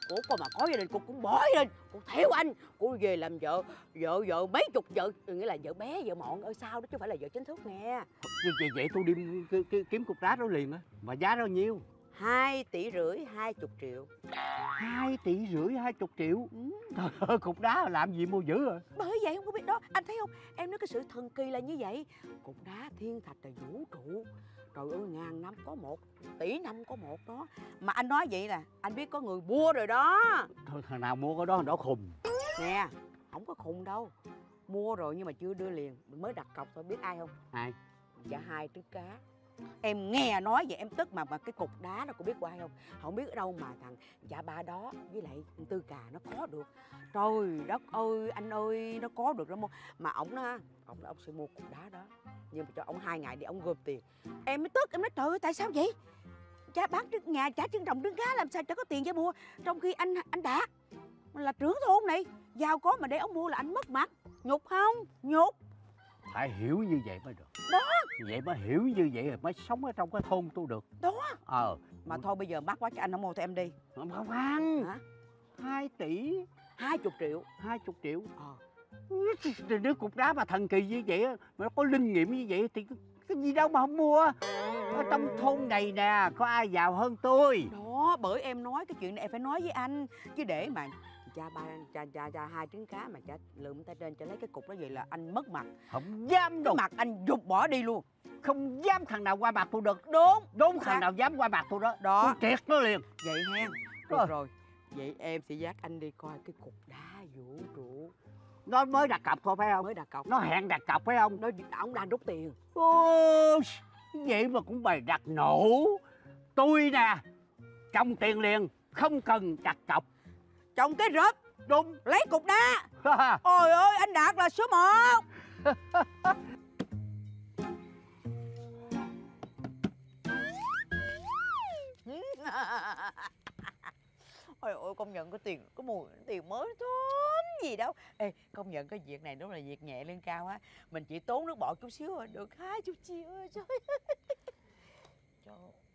C: Ủa con mà có gia đình cô cũng bỏ gia đình, cô theo anh, cô về làm vợ, vợ vợ mấy chục vợ, nghĩa là vợ bé, vợ mọn ở sau đó chứ không phải là vợ chính thức nè.
D: Vậy, vậy, vậy tôi đi ki- ki- kiếm cục đá đó liền á. Mà giá bao nhiêu?
C: Hai tỷ rưỡi, hai chục triệu.
D: Hai tỷ rưỡi hai chục triệu.
C: Ừ.
D: Trời ơi, cục đá làm gì mua dữ rồi.
C: Bởi vậy không có biết đó, anh thấy không? Em nói cái sự thần kỳ là như vậy. Cục đá thiên thạch là vũ trụ. Trời ơi, ngàn năm có một, tỷ năm có một đó. Mà anh nói vậy là anh biết có người mua rồi đó.
D: Thôi thằng nào mua cái đó thằng đó khùng.
C: Nè, không có khùng đâu. Mua rồi nhưng mà chưa đưa liền, mới đặt cọc thôi. Biết ai không?
D: Ai?
C: Dạ hai trứng cá. Em nghe nói vậy em tức mà mà cái cục đá đó cô biết của ai không? Không biết ở đâu mà thằng dạ ba đó với lại Tư Cà nó có được. Trời đất ơi, anh ơi, nó có được đó mua. Mà ổng á, ổng ông sẽ mua cục đá đó. Nhưng mà cho ổng hai ngày để ổng gom tiền. Em mới tức, em nói trời ơi tại sao vậy? Cha bán trứng nhà, trả trứng rồng trứng cá làm sao cho có tiền cho mua. Trong khi anh anh Đạt là trưởng thôn này, giàu có mà để ổng mua là anh mất mặt. Nhục không? Nhục.
D: Phải hiểu như vậy mới được.
C: Đó.
D: Vậy mới hiểu như vậy rồi mới sống ở trong cái thôn tôi được.
C: Đó.
D: Ờ.
C: Mà thôi bây giờ mắc quá cho anh không mua thì em đi.
D: Không không ăn.
C: Hả?
D: Hai tỷ
C: Hai chục triệu.
D: hai chục triệu.
C: Ờ.
D: Thì nếu cục đá mà thần kỳ như vậy mà nó có linh nghiệm như vậy thì cái gì đâu mà không mua. Ở trong thôn này nè có ai giàu hơn tôi.
C: Đó, bởi em nói cái chuyện này em phải nói với anh. Chứ để mà cha ba cha cha cha hai trứng cá mà cha lượm tay trên cha lấy cái cục đó vậy là anh mất mặt.
D: Không dám
C: Cái
D: đâu.
C: mặt anh giục bỏ đi luôn.
D: Không dám thằng nào qua mặt tôi được.
C: Đúng.
D: Đúng,
C: Sao?
D: thằng nào dám qua mặt tôi đó.
C: Đó.
D: Tôi triệt nó liền.
C: Vậy hen. Được
D: Ờ.
C: rồi. Vậy em sẽ dắt anh đi coi cái cục đá vũ trụ.
D: Nó mới đặt cọc thôi phải không?
C: Mới đặt cọc.
D: Nó hẹn đặt cọc phải không?
C: Nó ổng đang rút tiền.
D: Ôi, vậy mà cũng bày đặt nổ. Tôi nè trong tiền liền, không cần đặt cọc.
C: Trong cái rớp.
D: Đúng.
C: Lấy cục đá. Ôi ơi, anh Đạt là số một. Ôi ôi, công nhận cái tiền, cái mùi tiền mới thơm gì đâu. Ê, công nhận cái việc này đúng là việc nhẹ lương cao á. Mình chỉ tốn nước bọt chút xíu rồi, được hai chục triệu rồi. Trời
A: Trời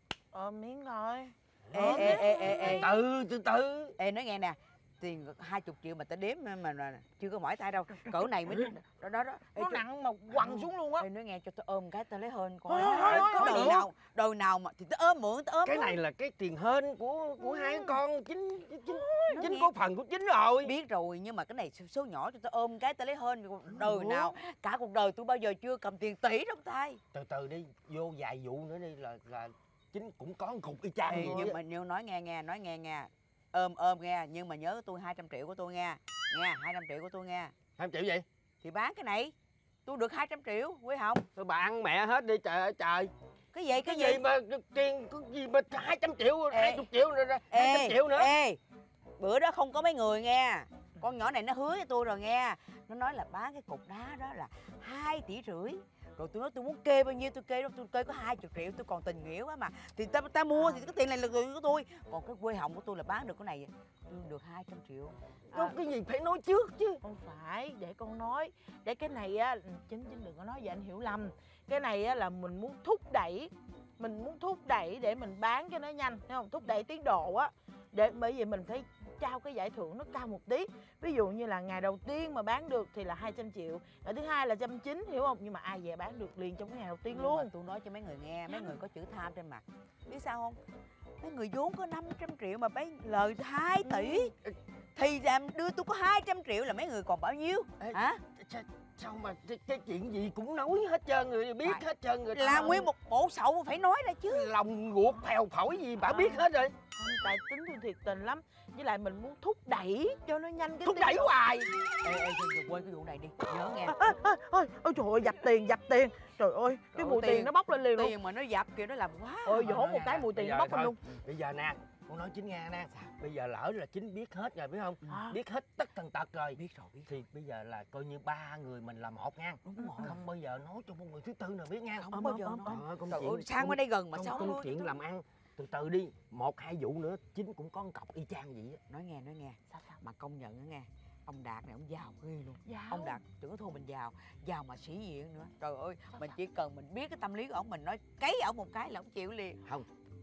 A: ôm miếng thôi.
C: ê, ê, ê, ê, ê.
B: Từ từ từ.
C: Ê, nói nghe nè, tiền hai chục triệu mà ta đếm mà, mà, mà chưa có mỏi tay đâu. Cỡ này mới đó đó đó. Ê,
A: Nó
C: cho-
A: nặng mà quằn xuống luôn á.
C: Ê, nói nghe cho tao ôm cái tao lấy hơn coi.
A: Thôi, thôi, thôi,
C: Có
A: không
C: đồi
A: được.
C: nào, đồi nào mà thì tao ôm mượn, tao ôm.
B: Cái
C: thôi.
B: này là cái tiền hên của của hai con chính chính
C: Nó
B: chính
C: nghe-
B: có phần của chính rồi.
C: Biết rồi, nhưng mà cái này số, số nhỏ cho tao ôm cái tao lấy hơn. Đời
A: Ủa?
C: nào, cả cuộc đời tôi bao giờ chưa cầm tiền tỷ trong tay.
B: Từ từ đi, vô vài vụ nữa đi là là chính cũng có một cục y chang
C: Ê,
B: vậy
C: nhưng
B: á.
C: mà nếu nói nghe nghe, nói nghe nghe. Ôm ôm nghe, nhưng mà nhớ tôi hai trăm triệu của tôi nghe. Nghe, hai trăm triệu của tôi nghe.
B: Hai triệu vậy?
C: Thì bán cái này, tôi được hai trăm triệu, quý không?
B: Thôi bà ăn mẹ hết đi trời ơi trời.
C: Cái gì, cái,
B: Cái
C: gì?
B: gì mà tiền cái gì mà hai trăm triệu,
C: Ê.
B: hai chục triệu nữa, hai trăm triệu nữa.
C: Ê, bữa đó không có mấy người nghe. Con nhỏ này nó hứa với tôi rồi nghe. Nó nói là bán cái cục đá đó là hai tỷ rưỡi. Rồi tôi nói tôi muốn kê bao nhiêu tôi kê đó, tôi kê có hai chục triệu, tôi còn tình nghĩa quá mà. Thì ta, ta mua thì cái tiền này là tiền của tôi. Còn cái quê hồng của tôi là bán được cái này, tôi được hai trăm triệu.
B: Có cái gì phải nói trước chứ.
A: Không phải, để con nói. Để cái này á, chính chính đừng có nói vậy anh hiểu lầm. Cái này á là mình muốn thúc đẩy. Mình muốn thúc đẩy để mình bán cho nó nhanh, thấy không? Thúc đẩy tiến độ á. Để bởi vì mình phải trao cái giải thưởng nó cao một tí. Ví dụ như là ngày đầu tiên mà bán được thì là hai trăm triệu, ngày thứ hai là trăm chín, hiểu không? Nhưng mà ai về bán được liền trong cái ngày đầu tiên
C: Nhưng
A: luôn.
C: mà tôi nói cho mấy người nghe, mấy người có chữ tham trên mặt. Biết sao không? Mấy người vốn có năm trăm triệu mà bán lời hai tỷ. Thì làm đưa tôi có hai trăm triệu là mấy người còn bao nhiêu?
B: Ê,
C: Hả?
B: Sao, sao mà cái, cái chuyện gì cũng nói hết trơn người biết
C: Phải.
B: hết trơn người.
C: Là nguyên một bộ sậu phải nói ra chứ.
B: lòng ruột phèo phổi gì bà
A: À.
B: biết hết rồi.
A: Không, tại tính tôi thiệt tình lắm. Với lại mình muốn thúc đẩy cho nó nhanh cái
B: Thúc
A: tiến
B: đẩy
A: độ.
B: hoài.
C: Ê, ê, đừng quên cái vụ này đi. Nhớ nghe.
A: Ôi, ôi trời ơi, dập tiền, dập tiền. Trời ơi, cái
C: Trời
A: mùi
C: ơi, tiền-
A: tiền nó bốc lên liền luôn.
C: Tiền mà nó dập kìa nó làm quá.
A: Ôi,
B: Thôi,
A: vỗ một
B: thôi,
A: cái
B: nè,
A: mùi
B: bây
A: tiền
B: giờ
A: nó bốc lên
B: thôi.
A: luôn.
B: Bây giờ nè, con nói chính nghe nè. Bây giờ lỡ là chính biết hết rồi biết không?
A: À.
B: Biết hết tất tần tật rồi.
C: Biết rồi, biết.
B: Thì bây giờ là coi như ba người mình là một nha.
C: Đúng rồi.
B: Không bao giờ nói cho một người thứ tư nào biết nha.
C: Không
A: Ôm,
C: bao
A: ôm,
C: giờ
A: ôm,
C: nói.
A: ôm.
B: Trời ơi, công
C: Trời
B: chuyện-
C: ơi, sang qua đây gần mà
B: công-
C: sao
B: công
C: luôn.
B: chuyện làm ăn. Từ từ đi, một hai vụ nữa chính cũng có một cọc y chang vậy á.
C: Nói nghe, nói nghe.
A: Sao, sao?
C: Mà công nhận á nghe. Ông Đạt này ông giàu ghê luôn.
A: Giàu.
C: Ông Đạt tưởng có thua mình giàu, giàu mà sĩ diện nữa. Trời ơi, mình chỉ cần mình biết cái tâm lý của ông, mình nói cấy ổng một cái là ông chịu liền.
B: Không,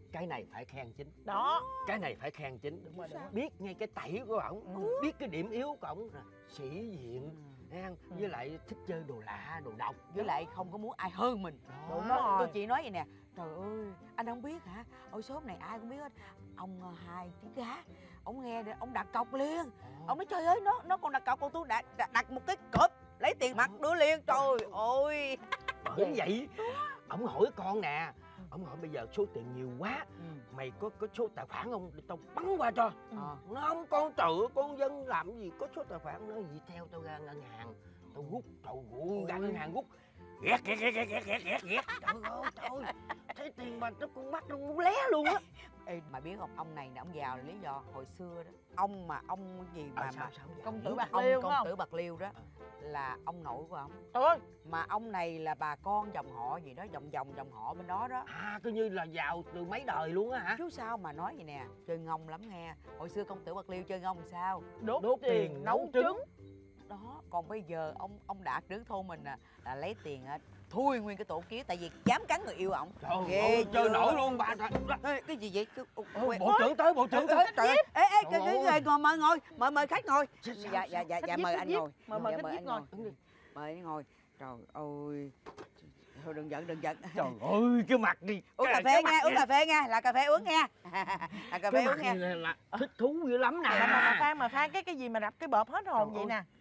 B: cái này phải khen chính.
A: Đó.
B: Cái này phải khen chính.
A: Đúng rồi, đúng rồi.
B: Biết ngay cái tẩy của ổng,
C: Ừ.
B: biết cái điểm yếu của ổng, sĩ diện, nghe không?
A: Ừ.
B: Với lại thích chơi đồ lạ, đồ độc.
C: Với lại không có muốn ai hơn mình.
A: Đúng
C: Đó,
A: rồi.
C: tôi chỉ nói vậy nè. Trời ơi, anh không biết hả? Ở xóm này ai cũng biết hết. Ông ờ, hai tiếng gá, ông nghe được, ông đặt cọc liền. Ông nói trời ơi, nó nó còn đặt cọc, còn tôi đặt, đặt đặt một cái cộp lấy tiền mặt đưa liền. Trời ơi.
B: Bởi vậy ổng hỏi con nè, ổng hỏi bây giờ số tiền nhiều quá,
C: Ừ.
B: mày có có số tài khoản không, để tao bắn qua cho.
C: Ờ.
B: Nó không, con tự con dân làm gì có số tài khoản. Nó gì theo tao ra ngân hàng, tao rút, tao rút ra ngân hàng rút. Ghét ghét ghét ghét ghét ghét ghét ghét. Trời ơi trời ơi, thấy tiền mà nó con mắt nó muốn lé luôn á.
C: Ê, mà biết không, ông này nè, ông giàu là lý do hồi xưa đó. Ông mà ông gì mà,
B: À, sao,
C: mà
B: sao, sao?
A: Công tử
B: Hiểu.
A: Bạc
C: ông
A: Liêu
C: công
A: không?
C: tử Bạc Liêu đó là ông nội của ông.
A: Trời ơi.
C: Mà ông này là bà con dòng họ gì đó, dòng dòng dòng họ bên đó đó.
B: À, cứ như là giàu từ mấy đời luôn á hả?
C: Chứ sao mà nói vậy nè, chơi ngông lắm nghe. Hồi xưa công tử Bạc Liêu chơi ngông sao?
A: Đốt,
B: Đốt
A: tiền,
B: tiền,
A: nấu
B: nấu
A: trứng.
B: trứng.
C: Đó, còn bây giờ ông ông Đạt trưởng thôn mình à, là lấy tiền à, thui nguyên cái tổ kiến tại vì dám cắn người yêu ổng.
B: Trời
C: Ghê
B: ơi, chơi
C: chưa?
B: nổi luôn bà.
C: Ê, cái gì vậy? Cái,
B: Ồ,
C: quên-
B: bộ trưởng tới, bộ trưởng tới.
C: Trời ơi, ê, ê, cái,
B: Trời
C: cái,
B: ơi.
C: cái, ngồi, mời ngồi, mời, mời khách ngồi.
B: Sao, sao,
C: Dạ, dạ, dạ,
A: Khách
C: dạ,
A: VIP,
C: mời
A: khách
C: anh
A: VIP.
C: ngồi.
A: Mời, mời
C: Dạ,
A: khách
C: mời
A: VIP
C: anh
A: ngồi.
C: ngồi. Mời anh ngồi. Trời ơi. Thôi đừng giận, đừng giận.
B: Trời ơi, cái mặt đi.
C: Uống
B: cái-
C: cà
B: cái
C: phê
B: mặt
C: nha, uống
B: này-
C: cà phê nha, là cà phê uống nha. Là cà phê
B: cái mặt
C: uống nha.
B: này là, là thích thú dữ lắm nè.
A: Mà, mà, mà Phan, mà Phan, cái cái gì mà đập cái bợp hết hồn
B: Trời
A: vậy
B: ơi.
A: nè?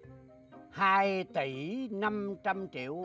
D: Hai tỷ năm trăm triệu.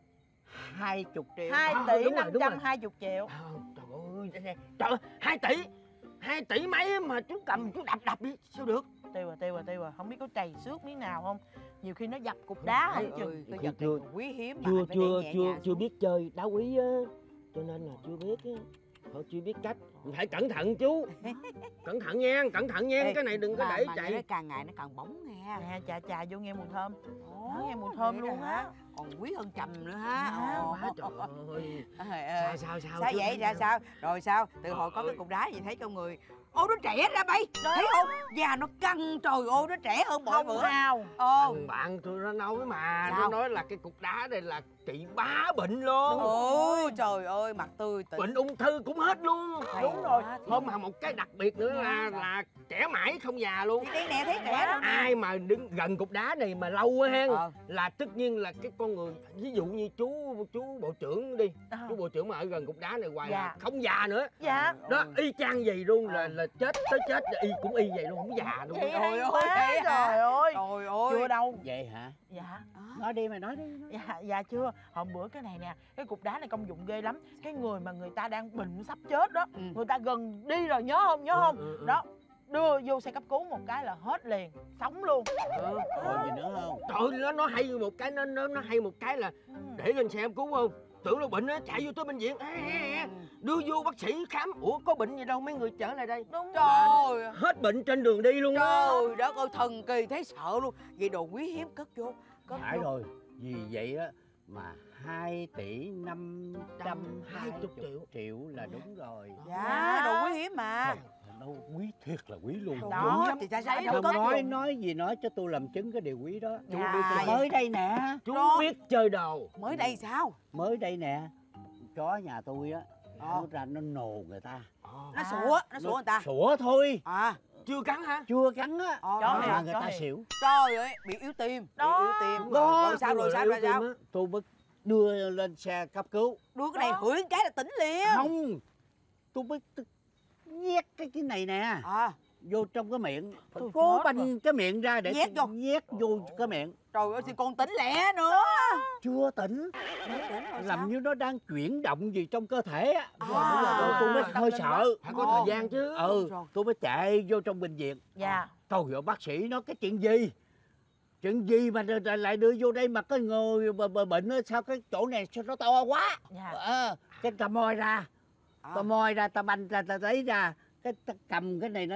D: Hai chục triệu.
A: Hai
B: À,
A: tỷ
B: đúng rồi,
A: năm
B: đúng
A: trăm
B: rồi.
A: hai chục triệu.
B: À, trời ơi, đây nè. Trời ơi, hai tỷ. Hai tỷ mấy mà chú cầm chú đập đập đi, sao được?
A: Tiêu à, tiêu à, tiêu à. Không biết có trầy xước miếng nào không? Nhiều khi nó dập cục đá
C: Trời
A: không chừng.
C: ơi, cái
B: Chưa-
C: vật
B: chưa-
C: này quý hiếm mà
B: chưa
C: anh phải
B: chưa
C: để nhẹ
B: chưa
C: nhàng
B: chưa
C: xuống.
B: biết chơi đá quý á, cho nên là chưa biết á. Thôi chưa biết cách, phải cẩn thận chú. Cẩn thận nha, cẩn thận nha.
C: Ê,
B: Cái này đừng có
C: mà-
B: để
C: mà
B: chạy.
C: nó càng ngày nó càng bóng nghe.
A: Nè, chà chà vô nghe mùi thơm.
C: Ồ,
A: Nói nghe mùi thơm
C: vậy
A: luôn
C: đó
A: á.
C: Còn quý hơn trầm nữa ha.
A: À,
C: Ồ.
B: Quá trời ơi.
C: Trời
B: Sao
C: ơi.
B: sao sao?
C: Sao
B: chú
C: vậy,
B: thấy
C: ra sao? Rồi sao? Từ
B: Trời
C: hồi có cái
B: ơi.
C: cục đá gì thấy trong người. Ô nó trẻ ra bay. Thấy không? Da nó căng, trời ơi nó trẻ hơn mọi
A: Không
C: bữa.
A: hao.
C: Ồ.
B: Thằng bạn tôi nó nói mà,
C: Sao?
B: nó nói là cái cục đá này là trị bá bệnh luôn.
C: Ồ trời ơi mặt tươi tỉnh.
B: Bệnh ung thư cũng hết luôn.
C: Hay
A: Đúng rồi.
C: quá.
B: Không, mà một cái đặc biệt nữa là là trẻ mãi không già luôn.
C: Thì đây nè thấy trẻ đó.
B: Ai mà đứng gần cục đá này mà lâu á hen,
C: Ờ.
B: là tất nhiên là cái con người, ví dụ như chú chú bộ trưởng đi,
A: À,
B: chú bộ trưởng mà ở gần cục đá này hoài
A: Dạ.
B: là không già nữa.
A: dạ.
B: Đó, y chang gì luôn, là
C: Ờ.
B: là chết tới chết là y cũng y vậy luôn, không già luôn.
A: Vậy
C: Trời
A: hay
C: ơi,
A: quá.
C: vậy hả?
A: Trời ơi.
C: Trời
A: Chưa
C: ơi.
A: đâu.
D: Vậy hả?
A: Dạ.
C: À,
D: Nói đi mày nói đi. Nói.
A: Dạ, dạ chưa. Hôm bữa cái này nè, cái cục đá này công dụng ghê lắm. Cái người mà người ta đang bệnh sắp chết đó,
C: Ừ.
A: người ta gần đi rồi, nhớ không, nhớ
B: Ừ,
A: không?
B: ừ, ừ.
A: Đó, đưa vô xe cấp cứu một cái là hết liền, sống luôn.
B: Ờ.
D: Còn gì nữa không?
B: Trời, nó nó hay một cái, nó nó nó hay một cái là
A: Ừ.
B: để lên xe em cứu không, tưởng là bệnh á, chạy vô tới bệnh viện, à, à, à, đưa vô bác sĩ khám. Ủa có bệnh gì đâu, mấy người chở lại đây.
A: Đúng
C: Trời
A: rồi.
C: ơi.
B: Hết bệnh trên đường đi luôn á.
C: Trời đất ơi thần kỳ thấy sợ luôn. Vậy đồ quý hiếm cất vô. Cất
D: Phải
C: vô.
D: rồi. Vì vậy á mà hai tỷ năm trăm hai
B: Hai chục
D: chục
B: triệu.
D: triệu là đúng rồi.
C: Dạ đồ quý hiếm mà.
D: Đâu quý thiệt là quý luôn.
C: Đồ
A: Đó,
C: quý lắm. Thì sao sao
A: thấy
C: đâu
A: đâu
D: Không
C: cất
D: nói
C: vô.
D: nói gì nói cho tôi làm chứng cái điều quý đó.
A: Dạ.
C: Dạ.
D: Mới đây nè.
B: Chú
C: Đó.
B: biết chơi đồ.
C: Mới đây sao?
D: Mới đây nè. Chó nhà tôi á.
C: Ờ.
D: Nó ra nó nồ người ta.
C: Nó
A: À.
C: sủa, nó sủa người ta.
D: Sủa thôi.
C: À.
B: Chưa cắn hả?
D: Chưa cắn á.
C: Ờ.
A: Chó
D: Mà
A: hiền,
D: người
A: chó
D: ta
A: hiền.
D: xỉu.
C: Trời ơi bị yếu tim. Bị
A: Đó.
C: yếu tim.
D: Đó.
C: Rồi sao rồi sao rồi sao?
D: Tôi mới đưa lên xe cấp cứu.
C: Đưa cái này
A: Đó.
C: hửi cái là tỉnh liền.
D: Không. Tôi mới tôi nhét cái cái này nè
C: À.
D: vô trong cái miệng.
A: Tôi
D: Cố
A: chết
D: banh cái miệng ra để
C: Nhét
D: tôi
C: vô.
D: nhét vô cái miệng.
C: Trời ơi thì còn tỉnh lẹ nữa.
D: Chưa tỉnh.
C: Chưa tỉnh rồi
D: Làm
C: sao?
D: như nó đang chuyển động gì trong cơ thể á.
C: À.
D: Rồi tôi mới
A: À.
D: hơi sợ.
B: Phải có
C: Ờ.
B: thời gian chứ.
D: Ừ,
C: Rồi.
D: tôi mới chạy vô trong bệnh viện.
A: Dạ.
D: Tôi hiểu bác sĩ nói cái chuyện gì? Chuyện gì mà đ- đ- lại đưa vô đây mà cái người b- b- bệnh á, sao cái chỗ này sao nó to quá?
A: Dạ.
D: Ờ, cái ta moi ra,
C: À.
D: ta moi ra, ta banh ra, ta lấy ra, cái ta cầm cái này nó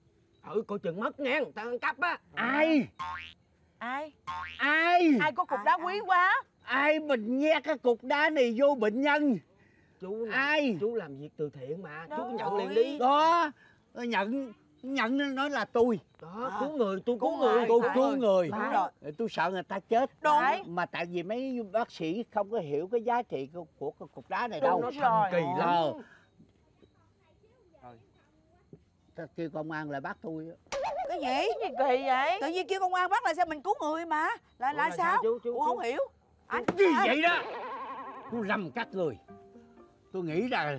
B: Ừ, coi chừng mất nghe, người ta ăn cắp á.
D: ai?
A: Ai?
D: Ai?
A: Ai có cục
C: Ai,
A: đá
C: ai?
A: quý quá?
D: Ai mình nhét cái cục đá này vô bệnh nhân?
B: Chú làm,
D: Ai?
B: chú làm việc từ thiện mà, chú
A: Đó.
B: cứ nhận liền
C: Ôi.
B: đi.
D: Đó, nhận nhận nó nói là tôi,
B: Đó,
C: À.
B: cứu người, tôi cứu
C: Cứu
B: người.
C: ai?
D: tôi
C: phải.
D: cứu người.
C: Đúng rồi.
D: Tôi sợ người ta chết.
C: Đúng.
A: Đấy.
D: Mà tại vì mấy bác sĩ không có hiểu cái giá trị của, của cái cục đá này
A: Đúng
D: đâu.
B: Nó
A: rồi.
B: thần kỳ lắm.
D: Ờ. kêu công an lại bắt tôi.
C: Cái gì?
A: Cái gì kỳ vậy?
C: Tự nhiên kêu công an bắt là sao? Mình cứu người mà. Là là
B: là
C: sao?
B: sao chú, chú,
C: Ủa
B: chú?
C: không hiểu. Anh
D: Gì vậy đó? Tôi rầm các người. Tôi nghĩ là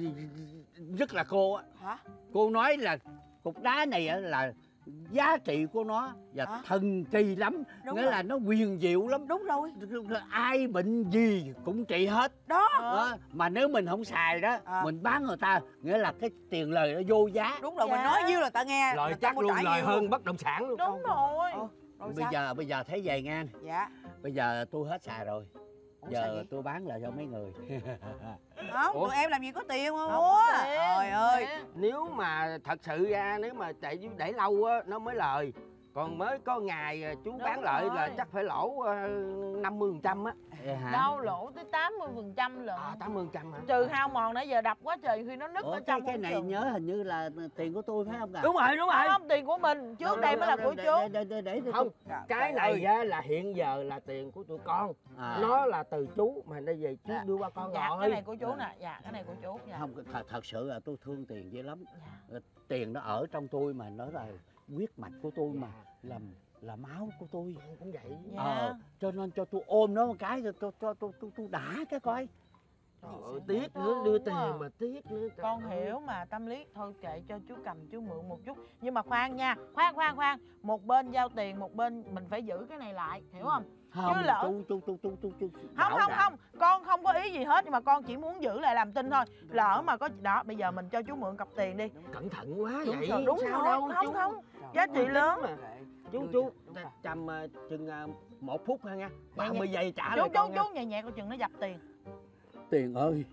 D: rất là cô á.
C: Hả?
D: Cô nói là cục đá này á là giá trị của nó và
C: Hả?
D: thần kỳ lắm.
C: Đúng
D: Nghĩa
C: rồi.
D: là nó huyền diệu lắm.
C: Đúng rồi.
D: Ai bệnh gì cũng trị hết.
C: Đó.
D: Đó. Mà nếu mình không xài đó,
C: À.
D: mình bán người ta, nghĩa là cái tiền lời nó vô giá.
C: Đúng rồi,
A: Dạ.
C: mình nói nhiêu là ta nghe.
B: Lời
C: người ta
B: chắc
C: mua
B: luôn,
C: trả
B: lời
C: nhiêu
B: hơn
C: luôn.
B: bất động sản luôn.
A: Đúng rồi.
C: Ờ, rồi
D: Bây
C: sao?
D: giờ bây giờ thấy vậy nghe.
C: Dạ.
D: Bây giờ tôi hết xài rồi.
C: Ủa, sao
D: Giờ
C: vậy?
D: tôi bán lại cho mấy người.
C: Không,
B: Ủa?
C: tụi em làm gì có tiền không?
A: Không
C: Ủa?
A: có tiền.
C: Trời ơi.
B: Nếu mà thật sự ra, nếu mà chạy để lâu á nó mới lời. Còn mới có ngày à, chú
A: Đúng
B: bán lợi là
A: rồi.
B: chắc phải lỗ à, năm mươi phần trăm á.
D: Vậy hả?
A: Đâu lỗ tới tám mươi phần trăm lận.
B: À, tám mươi phần trăm hả?
A: Trừ hao mòn nãy giờ đập quá trời khi nó nứt
D: Ủa,
A: ở
D: cái,
A: trong
D: cái
A: không
D: này
A: chừng.
D: nhớ hình như là tiền của tôi phải không ạ?
B: Đúng rồi, đúng rồi.
A: Không, tiền của mình. Trước
B: Đâu,
A: đây
B: đâu,
A: mới là
B: đâu,
A: của
B: để-
A: chú.
D: Để, để, để, để,
B: Không,
C: Trời
B: cái
C: ơi.
B: này á, là hiện giờ là tiền của tụi con.
D: À.
B: Nó là từ chú mà đây về chú
A: Dạ.
B: đưa qua con
A: Dạ,
B: rồi.
A: cái này của chú nè. Dạ, cái này của chú. Dạ.
D: Không, thật, thật sự là tôi thương tiền dữ lắm.
A: Dạ.
D: Tiền nó ở trong tôi mà, nó là huyết mạch của tôi mà, là là máu của tôi.
B: Con cũng vậy.
A: Dạ.
D: Ờ, cho nên cho tôi ôm nó một cái rồi tôi cho tôi tôi tôi đã cái coi.
B: Trời ơi, tiếc nữa, đưa tiền mà tiếc nữa. Trời
A: Con
B: ơi.
A: hiểu mà, tâm lý thôi kệ cho chú cầm chú mượn một chút. Nhưng mà khoan nha, khoan khoan khoan, một bên giao tiền, một bên mình phải giữ cái này lại, hiểu không?
D: Không,
A: Chứ lỡ-
D: tôi tôi tôi tôi tôi tôi
A: Không
D: bảo
A: không
D: đảm.
A: không, con không có ý gì hết, nhưng mà con chỉ muốn giữ lại làm tin thôi. Lỡ mà có đó, bây giờ mình cho chú mượn cọc tiền đi.
B: Cẩn thận quá
A: Đúng
B: vậy.
A: rồi, đúng
B: Sao
A: rồi,
B: đâu,
A: không
B: chú.
A: không,
C: Trời
A: giá
C: ơi.
A: trị lớn.
B: mà. Chú chú chầm à, chừng à, một phút ha nha. ba mươi giây trả
A: Chú
B: lại
A: chú
B: con nha.
A: chú nhẹ nhẹ coi chừng nó dập tiền.
D: Tiền ơi,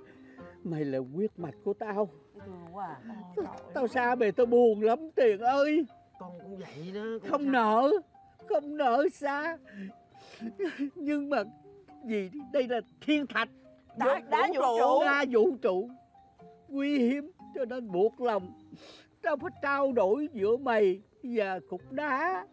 D: mày là huyết mạch của tao.
C: Thương quá à.
A: Ồ, trời
D: Tao
A: ơi.
D: xa mày tao buồn lắm Tiền ơi.
B: Con cũng vậy đó. con
D: Không
B: sao?
D: nợ, không nợ xa. Nhưng mà gì đây là thiên thạch,
A: Đá, đá vũ
C: trụ.
A: trụ.
D: đa vũ trụ, quý hiếm, cho nên buộc lòng tao phải trao đổi giữa mày và cục đá.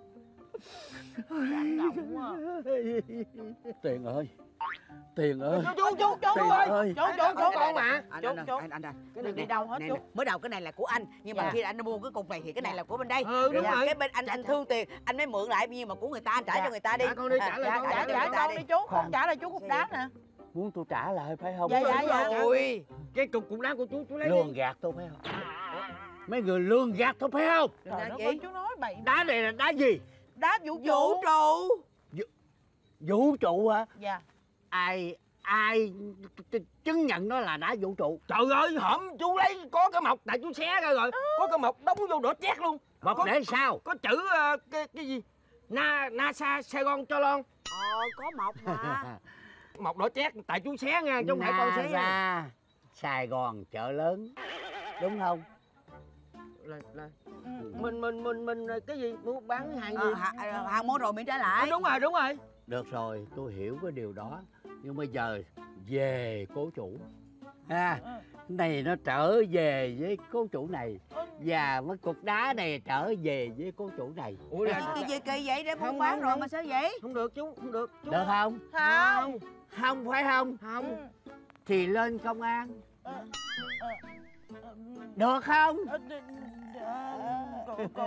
A: Cảm động quá.
D: Tiền ơi, Tiền ơi,
A: Chú chú chú chú
D: Tiền
A: ơi,
D: ơi.
A: chú chú chú
B: con mà.
C: Anh,
A: Chú,
C: anh,
A: chú.
C: anh, anh, anh.
A: Cái này
C: Nè,
A: đi đâu hết
C: nè,
A: chú?
C: nè. Mới đầu cái này là của anh, nhưng mà
A: Dạ.
C: khi anh mua cái cục này thì cái này là của bên đây.
B: Ừ, đúng
C: Dạ,
B: rồi.
C: cái bên anh anh thương tiền, anh mới mượn lại, nhưng mà của người ta anh trả
A: Dạ.
C: cho người ta đi.
B: Trả con đi, trả lại
C: À,
B: con,
A: Trả
B: trả
C: cho
A: trả
C: người ta
A: con đi chú,
D: Khoan.
A: con trả lại chú cục đá nè.
D: muốn tôi trả lại phải không?
A: Dạ, dạ, dạ.
C: Rồi.
B: Cái cục cục đá của chú chú lấy đi.
D: Lương gạt tôi phải không? Mấy người lương gạt tôi phải không?
A: Trời
C: Đá
A: đất
C: gì?
A: ơi, chú nói bậy.
D: Đá này là đá gì?
A: Đá vũ
C: Vũ
A: trụ.
C: trụ.
D: Vũ trụ hả?
A: Dạ.
D: Ai ai chứng nhận nó là đá vũ trụ?
B: Trời ơi, hổm chú lấy có cái mộc tại chú xé ra rồi. Có cái mộc đóng vô đổ chét luôn.
D: Mộc
B: có,
D: để sao?
B: có chữ ờ, cái cái gì? Na NASA Sài Gòn cho lon.
C: Ờ, có mộc mà.
B: Mộc đổ chét tại chú xé nha, chứ không phải con xé nha.
D: ra Sài Gòn chợ lớn, đúng không?
B: Là, là.
A: Ừ.
B: Mình mình mình mình cái gì? Muốn bán hàng gì?
C: Ờ, hàng, hàng mua rồi miễn trả
B: À,
C: lại.
B: đúng rồi, đúng rồi.
D: Được rồi, tôi hiểu cái điều đó. Nhưng bây giờ về cố chủ ha,
A: Ừ.
D: này nó trở về với cố chủ này,
A: Ừ.
D: và mấy cục đá này trở về với cố chủ này.
B: Ủa là
C: Cái gì kỳ vậy để
B: Không,
C: buôn bán
B: không,
C: rồi
B: không.
C: mà sao vậy?
B: không được chú, không được. Chú.
D: Được không?
A: Không.
D: Không phải không?
B: Không.
A: Ừ.
D: Thì lên công an.
A: Ờ, ờ, ờ,
D: Được không?
A: ờ, đ- đ- cũng cũng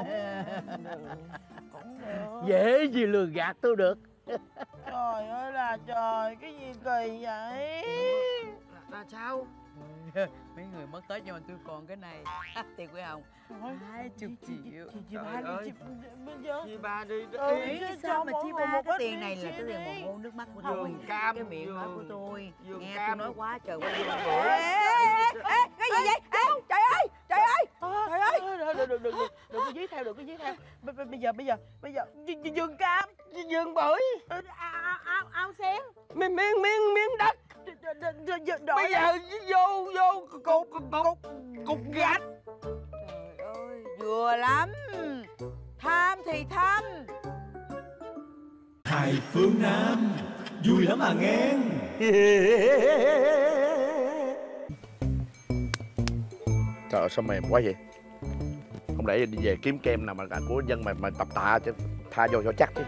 A: cũng được.
D: Dễ gì lường gạt tôi được.
A: Trời ơi là trời, cái gì kỳ vậy?
B: Là, là sao?
C: Mấy người mất Tết nhưng mà tôi còn cái này. Tiền của Hồng
A: Ôi,
C: hai chục
A: chị
C: triệu.
A: chị chị
B: Trời
A: ba đi
B: ơi.
A: chị bây giờ.
B: Chi ba đi.
A: Ừ,
B: đi.
A: chứ
C: Nghĩ
A: cho
C: sao mà
A: mỗi
C: chi
A: người
C: ba
A: một
C: cái
A: ít
C: tiền
A: đi,
C: này là
A: chia
C: cái tiền
A: đi.
C: mồ hôi nước mắt của
B: Vườn
C: tôi.
B: cam,
C: Cái miệng nói của
B: vườn-
C: tôi.
B: vườn
C: Nghe
B: cam.
C: tôi nói quá trời quá
B: Vườn
C: đất.
B: bưởi.
C: Ê, ê, ê, ê, cái gì vậy? Ê, trời ơi, trời ơi.
A: Trời ơi, đừng đừng đừng đừng đừng có dí theo, đừng có dí theo. Bây bây- bây giờ bây giờ bây giờ vườn- vườn- vườn cam,
B: Vườn bưởi.
A: ờ, ao ao ao sen.
B: Miếng miếng miếng miếng đất.
A: Đ- đ- đ- đ- đ- đổi
B: Bây giờ vô vô cục cục cục cục gạch.
C: Trời ơi, vừa lắm. Tham thì tham.
E: Hai phương Nam vui lắm à nghe.
F: Trời ơi sao mềm quá vậy. Không lẽ đi về kiếm kem nào mà cả của dân mà mà tập tạ chứ, tha vô cho chắc chứ.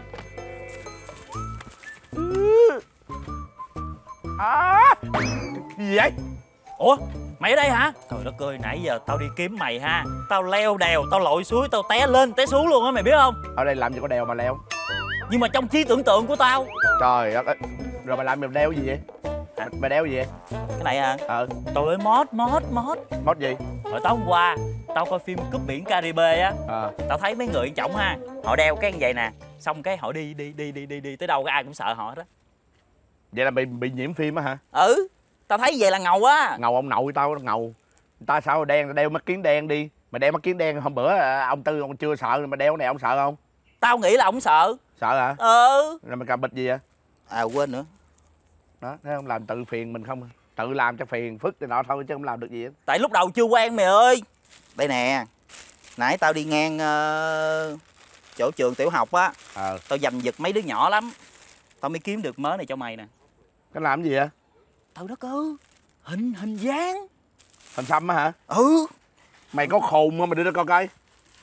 F: À, cái gì vậy?
G: Ủa mày ở đây hả? Trời đất ơi, nãy giờ tao đi kiếm mày ha. Tao leo đèo, tao lội suối, tao té lên té xuống luôn á, mày biết không?
F: Ở đây làm gì có đèo mà leo.
G: Nhưng mà trong trí tưởng tượng của tao.
F: Trời đất ơi. Rồi mày làm mày đeo gì vậy?
G: Hả?
F: Mày đeo gì vậy?
G: Cái này hả?
F: Ờ.
G: Trời ơi, mót mót mót.
F: Mót gì?
G: Hồi tối hôm qua tao coi phim Cướp biển Caribe á.
F: Ờ.
G: Tao thấy mấy người trọng ha, họ đeo cái như vậy nè, xong cái họ đi đi đi đi đi đi tới đâu cái ai cũng sợ họ đó.
F: Vậy là bị bị nhiễm phim á hả?
G: Ừ, tao thấy vậy là ngầu á.
F: Ngầu ông nội tao ngầu. Người ta sao đen đeo mắt kiến đen đi. Mày đeo mắt kiến đen hôm bữa ông Tư ông chưa sợ, mà đeo cái này ông sợ không?
G: Tao nghĩ là ông sợ.
F: Sợ hả?
G: Ừ.
F: Rồi mày cầm bịch gì vậy?
G: À quên nữa.
F: Đó, thấy không, làm tự phiền mình không? Tự làm cho phiền phức thì nọ thôi chứ không làm được gì hết.
G: Tại lúc đầu chưa quen mày ơi. Đây nè, nãy tao đi ngang uh, chỗ trường tiểu học á.
F: Ờ.
G: Tao giành giật mấy đứa nhỏ lắm. Tao mới kiếm được mớ này cho mày nè.
F: Cái làm gì vậy?
G: Tao đất ơi, hình hình dáng.
F: Hình xăm á hả?
G: Ừ.
F: Mày có khùng không mà đưa ra coi coi.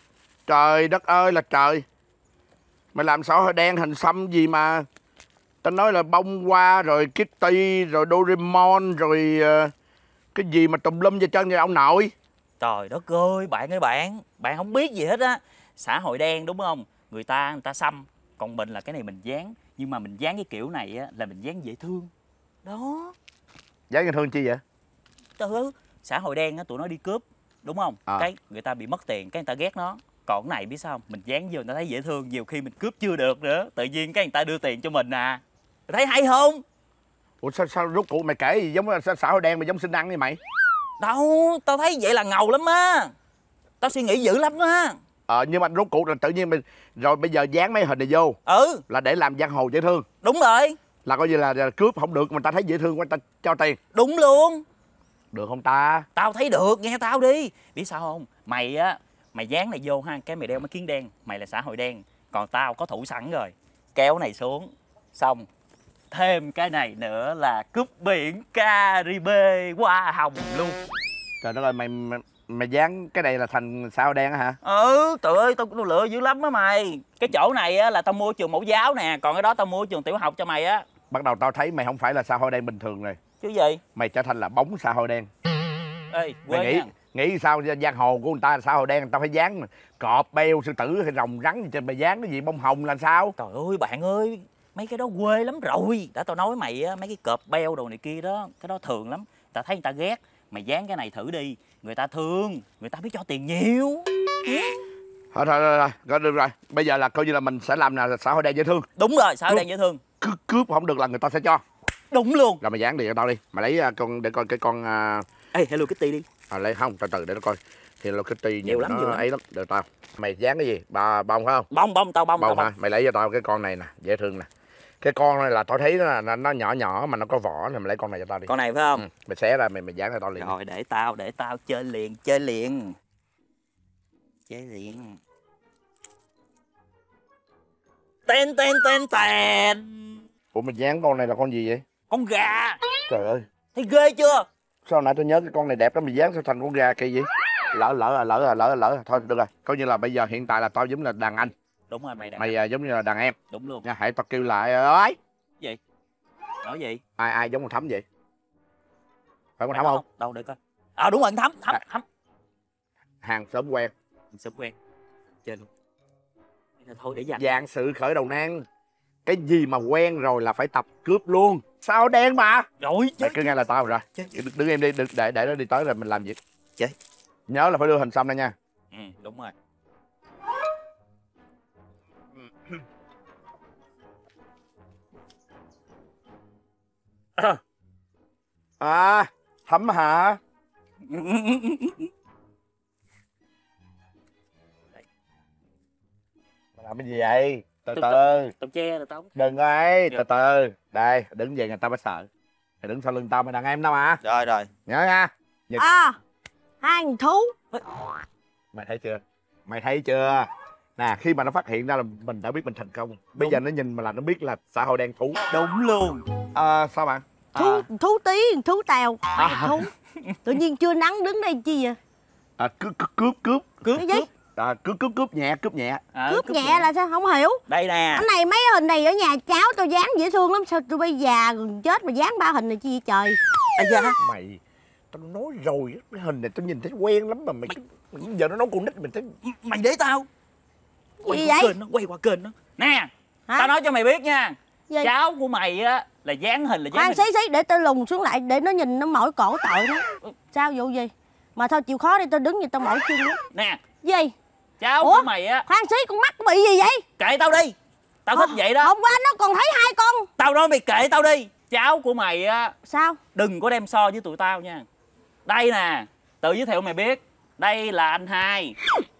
F: Trời đất ơi là trời. Mày làm sao hơi đen hình xăm gì mà. Tao nói là bông hoa rồi Kitty rồi Doraemon rồi uh, cái gì mà tùm lum vậy trơn vậy ông nội.
G: Trời đất ơi, bạn ơi bạn, bạn không biết gì hết á. Xã hội đen đúng không? Người ta người ta xăm, còn mình là cái này mình dán, nhưng mà mình dán cái kiểu này á là mình dán dễ thương. Đó.
F: Dán dễ thương chi vậy?
G: Trời ơi, xã hội đen á tụi nó đi cướp, đúng không? À. Cái người ta bị mất tiền, cái người ta ghét nó. Còn cái này biết sao không? Mình dán vô người ta thấy dễ thương, nhiều khi mình cướp chưa được nữa, tự nhiên cái người ta đưa tiền cho mình à. Mày thấy hay không?
F: Ủa sao sao rốt cuộc mày kể gì giống sao, xã hội đen mà giống sinh năng vậy mày?
G: Đâu, tao thấy vậy là ngầu lắm á. Tao suy nghĩ dữ lắm á.
F: Ờ nhưng mà rốt cuộc là tự nhiên mình rồi bây giờ dán mấy hình này vô.
G: Ừ.
F: Là để làm giang hồ dễ thương.
G: Đúng rồi.
F: Là coi như là, là cướp không được mà ta thấy dễ thương người ta cho tiền.
G: Đúng luôn.
F: Được không ta?
G: Tao thấy được, nghe tao đi. Biết sao không? Mày á, mày dán này vô ha, cái mày đeo mắt kiến đen, mày là xã hội đen. Còn tao có thủ sẵn rồi. Kéo này xuống, xong thêm cái này nữa là Cướp biển Caribe hoa hồng luôn.
F: Trời đất ơi, mày mày, mày dán cái này là thành sao đen á hả?
G: Ừ, trời ơi, tao, tao lựa dữ lắm á mày. Cái chỗ này á là tao mua trường mẫu giáo nè, còn cái đó tao mua trường tiểu học cho mày á.
F: Bắt đầu tao thấy mày không phải là xã hội đen bình thường rồi.
G: Chứ gì?
F: Mày trở thành là bóng xã hội đen.
G: Ê,
F: mày nghĩ
G: nha.
F: nghĩ sao giang hồ của người ta là xã hội đen, tao phải dán cọp, beo, sư tử hay rồng rắn gì trên mày dán cái gì bông hồng là sao?
G: Trời ơi bạn ơi, mấy cái đó quê lắm rồi. Đã tao nói với mày á, mấy cái cọp beo đồ này kia đó, cái đó thường lắm. Tao thấy người ta ghét. Mày dán cái này thử đi, người ta thương, người ta biết cho tiền nhiều.
F: Thôi thôi thôi, rồi được rồi. Bây giờ là coi như là mình sẽ làm là xã hội đen dễ thương.
G: Đúng rồi, xã hội đen dễ thương.
F: Cứ cướp không được là người ta sẽ cho.
G: Đúng luôn.
F: Rồi mày dán đi cho tao đi. Mày lấy con để coi cái con uh...
G: Ê, Hello Kitty đi.
F: À lấy không, từ từ để nó coi. Hello Kitty
G: nhiều lắm,
F: nó
G: nhiều lắm.
F: Ấy lắm, được tao. Mày dán cái gì? Bà bông phải không?
G: Bông bông tao bông.
F: Bông
G: tao
F: hả?
G: bông.
F: Mày lấy cho tao cái con này nè, dễ thương nè. Cái con này là tao thấy nó, nó, nó nhỏ nhỏ mà nó có vỏ này, mày lấy con này cho tao đi.
G: Con này phải không?
F: Ừ, mày xé ra mày mày dán cho tao liền.
G: Rồi để tao, để tao chơi liền, chơi liền. Chơi liền. Tên tên tên tên.
F: Ủa mày dán con này là con gì vậy?
G: Con gà.
F: Trời ơi.
G: Thấy ghê chưa?
F: Sao nãy tôi nhớ cái con này đẹp lắm mày dán sao thành con gà kỳ vậy? Lỡ lỡ à lỡ à lỡ à lỡ à. Thôi được rồi. Coi như là bây giờ hiện tại là tao giống là đàn anh.
G: Đúng rồi mày đàn
F: Mày uh, giống như là đàn em.
G: Đúng luôn.
F: Nha, hãy tao kêu lại ơi.
G: Gì? Nói gì?
F: Ai ai giống con Thắm vậy? Phải con Thắm
G: đâu,
F: không?
G: Đâu để coi. À đúng rồi, Thắm, Thắm, à. Thắm.
F: Hàng xóm quen.
G: Sớm quen. Chơi luôn. Thôi để dành.
F: Dạng sự khởi đầu nan. Cái gì mà quen rồi là phải tập cướp luôn. Sao đen mà.
G: Rồi.
F: Mày cứ nghe là tao rồi. Chơi, chơi. Đứng em đi, đừng để để nó đi tới rồi mình làm việc.
G: Chơi.
F: Nhớ là phải đưa hình xăm ra nha.
G: Ừ, đúng rồi.
F: À, Thắm hả? Làm cái gì vậy? Từ từ.
G: Tao che rồi tao.
F: Đừng ơi, từ từ. Đây, đứng về người ta mới sợ. Mày đứng sau lưng tao, mày đàn em đâu mà.
G: Rồi rồi.
F: Nhớ nha.
A: Nhìn. À, hai thằng thú.
F: Mày thấy chưa? Mày thấy chưa? Nè, khi mà nó phát hiện ra là mình đã biết mình thành công. Bây Đúng. giờ nó nhìn mà là nó biết là xã hội đen thú.
G: Đúng luôn.
F: À, sao bạn?
A: Thú, à. thú tí, thú tèo, à. thú. Tự nhiên chưa nắng đứng đây chi vậy?
F: À, cướp cướp cướp cướp.
A: Cướp gì?
F: À, cướp cướp cướp nhẹ, cướp nhẹ.
A: À, cướp, cướp nhẹ, nhẹ là sao? Không hiểu.
G: Đây nè.
A: Cái này mấy hình này ở nhà cháu tao dán dễ thương lắm. Sao tôi bây già chết mà dán ba hình này chi vậy trời?
F: À da. Mày, Tao nói rồi, cái hình này tao nhìn thấy quen lắm mà mày, mày... giờ nó nói con nít mình thấy.
G: Mày để tao quay
C: Gì
G: qua
C: vậy?
G: kênh nó, quay qua kênh nó. Nè,
C: Hả?
G: tao nói cho mày biết nha.
C: Gì?
G: Cháu của mày á là dáng hình là dáng
C: Khoan
G: hình.
C: xí xí để tao lùng xuống lại để nó nhìn nó mỏi cổ tội nó. Sao vụ gì? Mà thôi chịu khó đi, tao đứng vậy tao mỏi chân lắm.
G: Nè,
C: Gì?
G: cháu
C: Ủa?
G: của mày á.
C: Khoan xí, con mắt bị gì vậy?
G: Kệ tao đi. Tao thích vậy đó.
C: Hôm qua nó còn thấy hai con.
G: Tao nói mày kệ tao đi. Cháu của mày á
C: Sao?
G: đừng có đem so với tụi tao nha. Đây nè, tự giới thiệu mày biết. Đây là anh Hai,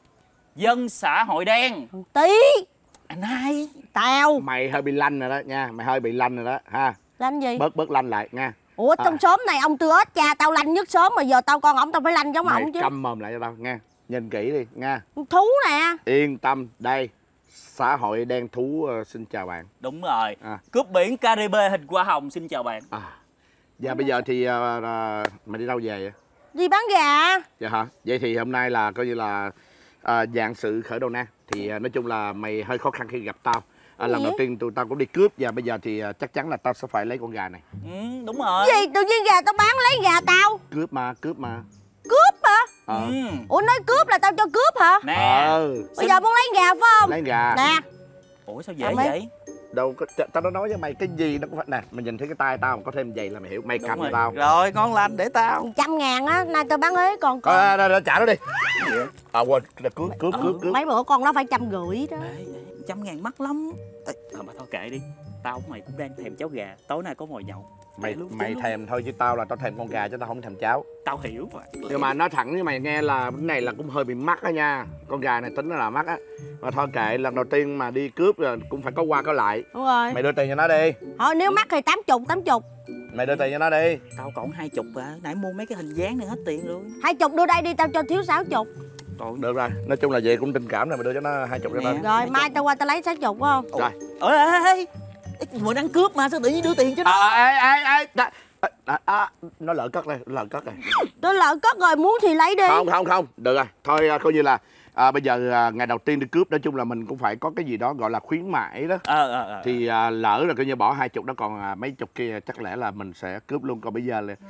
G: dân xã hội đen.
C: Tí.
G: Anh Hai.
C: Tao.
F: Mày hơi bị lanh rồi đó nha, mày hơi bị lanh rồi đó ha.
C: Lanh gì?
F: Bớt bớt lanh lại nha.
C: Ủa
F: À.
C: trong xóm này ông Tư ếch cha tao lanh nhất xóm mà giờ tao con ổng tao phải lanh giống
F: Mày
C: ổng chứ.
F: câm mồm lại cho tao nha. Nhìn kỹ đi nha.
C: Thú nè.
F: Yên tâm, đây xã hội đen thú uh, xin chào bạn.
G: Đúng rồi.
F: À.
G: Cướp biển Caribe hình hoa hồng xin chào bạn.
F: À. Dạ bây giờ thì uh, uh, mày đi đâu về vậy?
C: Đi bán gà.
F: Dạ hả? Vậy thì hôm nay là coi như là uh, dạng sự khởi đầu nan. Thì uh, nói chung là mày hơi khó khăn khi gặp tao. À, lần
C: Gì?
F: đầu tiên tụi tao cũng đi cướp và bây giờ thì uh, chắc chắn là tao sẽ phải lấy con gà này.
G: Ừ, đúng rồi.
C: Gì tự nhiên gà tao bán lấy gà tao?
F: Cướp mà, cướp mà.
C: Cướp hả?
F: Ờ.
G: Ừ.
C: Ủa nói cướp là tao cho cướp hả?
G: Nè.
F: Ờ.
C: Bây giờ muốn lấy gà phải không?
F: Lấy gà.
C: Nè.
G: Ủa sao dễ
C: Làm đi.
G: vậy?
F: Đâu có, tao đã nói với mày cái gì nó cũng phải nè, mày nhìn thấy cái tay tao mà có thêm giày là mày hiểu, mày
G: Đúng
F: cầm
G: rồi.
F: cho tao.
G: Rồi ngon lành để tao.
C: Trăm ngàn á, nay tao bán ế còn con.
F: À, đó, đó, trả nó đi. À quên, là cướp cướp cướp cướp.
C: Mấy bữa con nó phải trăm rưỡi đó.
G: Ê, trăm ngàn mắc lắm. Ê, thôi mà thôi kệ đi. Tao với mày cũng đang thèm cháo gà. Tối nay có ngồi nhậu.
F: Mày
G: Luôn,
F: mày
G: luôn.
F: thèm thôi chứ tao là tao thèm con gà chứ tao không thèm cháo.
G: Tao hiểu mà.
F: Nhưng mà nói thẳng với mày nghe là cái này là cũng hơi bị mắc á nha. Con gà này tính nó là mắc á. Mà thôi kệ, lần đầu tiên mà đi cướp rồi cũng phải có qua có lại.
C: Đúng rồi.
F: Mày đưa tiền cho nó đi.
C: Thôi nếu mắc thì tám chục, tám chục.
F: Mày đưa tiền cho nó đi.
G: Tao còn hai chục à. Nãy mua mấy cái hình dáng này hết tiền luôn.
C: Hai chục đưa đây đi, tao cho thiếu sáu chục.
F: Còn được rồi, nói chung là vậy cũng tình cảm rồi, mày đưa cho nó hai chục cho
G: Nè.
F: nó.
C: Rồi mai tao qua tao lấy sáu chục phải không?
F: Rồi.
G: Ê, ê, ê, ê. Vừa đang cướp mà sao tự nhiên đưa tiền cho nó?
F: À, ê, ê, ê, đã- à, à, à, nó lỡ cất đây, lỡ cất đây.
C: Tôi lỡ cất rồi, muốn thì lấy đi.
F: Không, không, không, được rồi. Thôi à, coi như là à, bây giờ à, ngày đầu tiên đi cướp, nói chung là mình cũng phải có cái gì đó gọi là khuyến mãi đó.
G: Ờ, ờ, ờ.
F: Thì à, lỡ rồi coi như bỏ hai chục đó còn à, mấy chục kia chắc lẽ là mình sẽ cướp luôn. Còn bây giờ là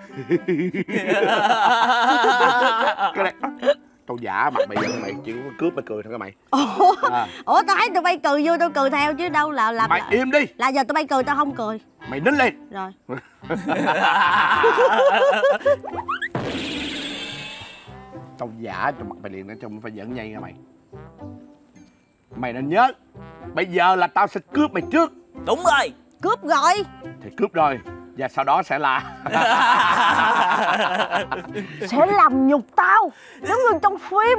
F: cái này tao giả mặt mày giận mày chịu cướp mày cười thôi các mày.
C: Ủa,
F: À.
C: ủa tao thấy tụi bay cười vô tao cười theo chứ đâu là làm
F: Mày im đi,
C: là giờ tụi bay cười tao không cười.
F: mày nín lên.
C: Rồi.
F: Tao giả cho mặt mày liền để cho mày phải giận nhây nha mày. Mày nên nhớ, bây giờ là tao sẽ cướp mày trước.
G: Đúng rồi.
C: Cướp rồi.
F: Thì cướp rồi và sau đó sẽ là
C: Sẽ làm nhục tao giống như trong phim.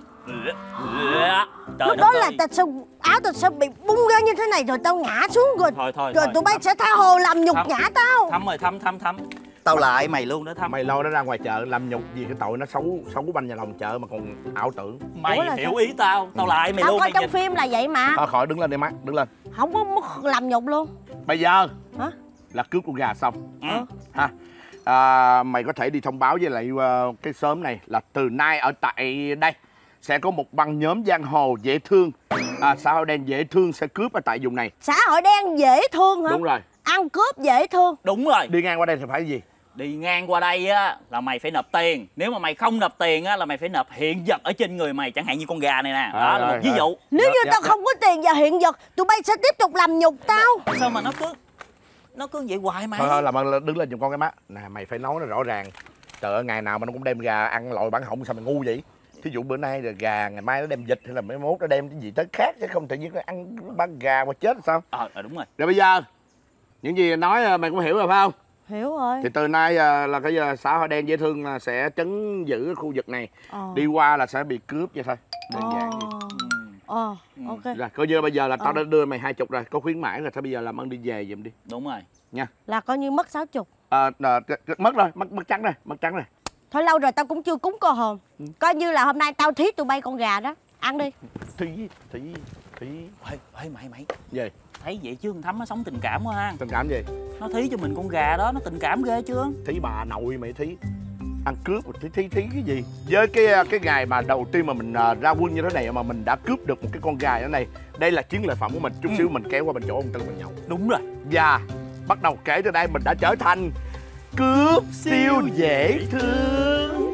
G: Trời
C: Lúc
G: đất
C: đó là
G: ơi.
C: tao sẽ áo tao sẽ bị bung ra như thế này rồi tao ngã xuống rồi.
G: Thôi thôi
C: Rồi
G: thôi.
C: tụi bay sẽ tha hồ làm nhục
G: Thăm.
C: ngã tao.
G: Thăm rồi, thăm thăm thăm. Tao lại mày luôn đó Thăm.
F: mày lo nó ra ngoài chợ làm nhục gì cái tội nó xấu xấu banh nhà lòng chợ mà còn ảo tưởng.
G: Mày
C: Ủa là
G: hiểu
C: sao?
G: ý tao. Tao lại mày
C: Tao
G: luôn.
C: coi
G: Mày
C: trong
G: nhìn.
C: phim là vậy mà.
F: Thôi khỏi đứng lên đi má, đứng lên.
C: Không có mức làm nhục luôn.
F: Bây giờ
C: Hả?
F: là cướp con gà xong
G: Ừ.
F: ha. À, mày có thể đi thông báo với lại uh, cái xóm này là từ nay ở tại đây sẽ có một băng nhóm giang hồ dễ thương, à, xã hội đen dễ thương sẽ cướp ở tại vùng này.
C: Xã hội đen dễ thương hả?
F: Đúng rồi.
C: Ăn cướp dễ thương.
G: Đúng rồi.
F: Đi ngang qua đây thì phải gì?
G: Đi ngang qua đây á là mày phải nộp tiền. Nếu mà mày không nộp tiền á là mày phải nộp hiện vật ở trên người mày, chẳng hạn như con gà này nè. Đó
F: À,
G: là một
F: rồi,
G: ví
F: rồi.
G: dụ.
C: Nếu
F: Dạ,
C: như
F: dạ,
C: tao
F: dạ.
C: không có tiền và hiện vật, tụi bay sẽ tiếp tục làm nhục tao.
G: Sao mà nó cứ nó cứ vậy hoài mày?
F: Thôi thôi làm ơn đứng lên giùm con cái má. Nè mày phải nói nó rõ ràng. Trời ơi ngày nào mà nó cũng đem gà ăn lòi bản hỏng sao mày ngu vậy? Thí dụ bữa nay là gà, ngày mai nó đem vịt hay là mấy mốt nó đem cái gì tới khác chứ không tự nhiên nó ăn bán gà mà chết sao?
G: Ờ ờ, đúng rồi.
F: Rồi bây giờ những gì nói mày cũng hiểu rồi phải không?
C: Hiểu rồi.
F: Thì từ nay à, là cái giờ xã hội đen dễ thương là sẽ trấn giữ cái khu vực này.
C: Ờ.
F: Đi qua là sẽ bị cướp vậy thôi. Đơn giản vậy.
C: Ờ, ok.
F: Rồi coi như bây giờ là tao
C: Ờ.
F: đã đưa mày hai chục rồi, có khuyến mãi rồi, thôi bây giờ làm ơn đi về giùm đi.
G: Đúng rồi.
C: Là coi như mất sáu chục.
F: À, à, mất rồi, mất mất trắng rồi, mất trắng rồi.
C: Thôi lâu rồi tao cũng chưa cúng cô hồn. Coi như là hôm nay tao thí tụi bay con gà đó. Ăn đi.
F: Thí thí thí
G: Ê, ê mày mày.
F: gì?
G: Thấy vậy chứ thằng Thắm nó sống tình cảm quá ha.
F: Tình cảm gì?
G: Nó thí cho mình con gà đó, nó tình cảm ghê chưa?
F: Thí bà nội mày thí. Ăn cướp thí thí thí cái gì? Với cái cái ngày mà đầu tiên mà mình uh, ra quân như thế này mà mình đã cướp được một cái con gà như thế này, đây là chiến lợi phẩm của mình. Chút
G: Ừ.
F: xíu mình kéo qua bên chỗ ông Tư mình nhậu.
G: Đúng rồi.
F: Và bắt đầu kể từ đây mình đã trở thành cướp siêu dễ thương.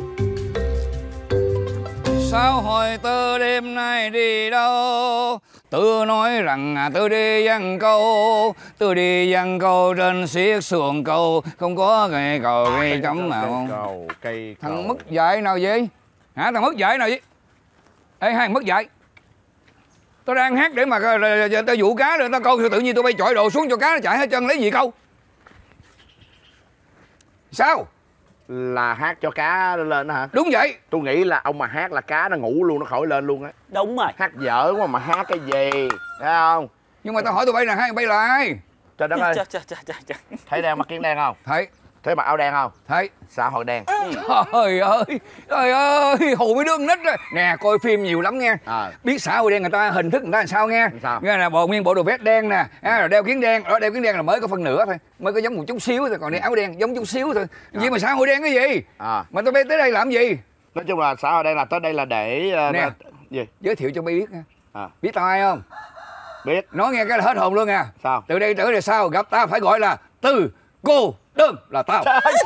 H: Sao hỏi tớ đêm nay đi đâu? Tớ nói rằng à, tớ đi giăng câu. Tớ đi giăng câu trên xiết xuồng câu. Không có cây cầu cây cắm nào.
F: Cầu, cây cầu.
H: Thằng mất dạy nào vậy? Hả? Thằng mất dạy nào vậy? Ê, hai thằng mất dạy. Tao đang hát để mà tao dụ cá rồi tao câu tự nhiên tao bay chọi đồ xuống cho cá nó chạy hết chân lấy gì câu? Sao?
F: Là hát cho cá lên đó hả?
H: Đúng vậy.
F: Tôi nghĩ là ông mà hát là cá nó ngủ luôn, nó khỏi lên luôn á.
G: Đúng rồi.
F: Hát dở quá mà hát cái gì, thấy không?
H: Nhưng mà tao hỏi tụi bay là hai thằng bay là ai?
F: Trời đất ơi.
G: Trời, trời, trời, trời, trời.
F: Thấy đeo mặt kiến đen không?
H: Thấy.
F: Thấy mặc áo đen không?
H: Thấy.
F: Xã hội đen.
H: Trời ơi, trời ơi, hù mấy đứa con nít rồi. Nè, coi phim nhiều lắm nghe.
F: À.
H: Biết xã hội đen người ta hình thức người ta làm sao nghe.
F: Sao?
H: Nghe là bộ nguyên bộ đồ vest đen nè, à, rồi đeo kiến đen, đó đeo kiến đen là mới có phân nửa thôi, mới có giống một chút xíu thôi, còn đeo áo đen giống chút xíu thôi. À. Vậy mà xã hội đen cái gì? À. Mà tụi bay tới đây làm gì?
F: Nói chung là xã hội đen là tới đây là để uh,
H: nè,
F: gì?
H: Giới thiệu cho bay biết nha.
F: À.
H: Biết tao ai không?
F: Biết.
H: Nói nghe cái là hết hồn luôn nha.
F: Sao?
H: Từ đây trở về sau gặp tao phải gọi là Từ Cô Đơn là tao.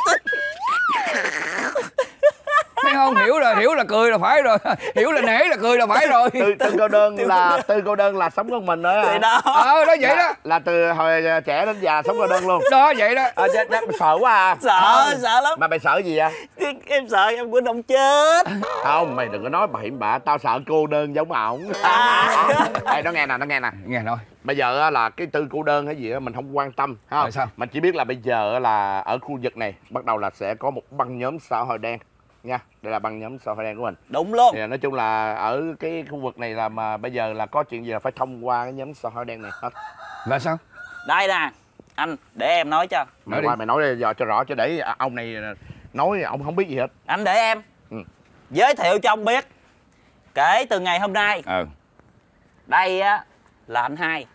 H: Thấy không? Hiểu là hiểu là cười là phải rồi, hiểu là nể là cười là phải rồi.
F: Tư, tư cô đơn là tư cô đơn là sống con mình đó.
G: Thì đó.
H: Ờ đó vậy
F: là,
H: đó.
F: Là từ hồi trẻ đến già sống cô đơn luôn.
H: Đó vậy đó.
F: À, chết, chết, sợ quá à.
G: Sợ, à, sợ lắm.
F: Mà mày sợ gì vậy?
G: Em sợ em quên ông chết.
F: Không, mày đừng có nói bậy bạ, tao sợ cô đơn giống ổng.
G: À.
F: Ê, nó nghe nè, nó nghe nè.
H: Nghe nói.
F: Bây giờ là cái tư cô đơn hay gì đó mình không quan tâm, không?
H: Tại sao?
F: Mình chỉ biết là bây giờ là ở khu vực này bắt đầu là sẽ có một băng nhóm xã hội đen nha. Đây là băng nhóm xã hội đen của mình.
G: Đúng luôn.
F: Thì nói chung là ở cái khu vực này là mà bây giờ là có chuyện gì là phải thông qua cái nhóm xã hội đen này hết.
H: Là sao?
G: Đây nè anh, để em nói cho.
F: Mày qua mày nói đi giờ cho rõ, cho để ông này nói ông không biết gì hết.
G: Anh để em ừ. giới thiệu cho ông biết. Kể từ ngày hôm nay
H: ừ.
G: đây á là anh hai.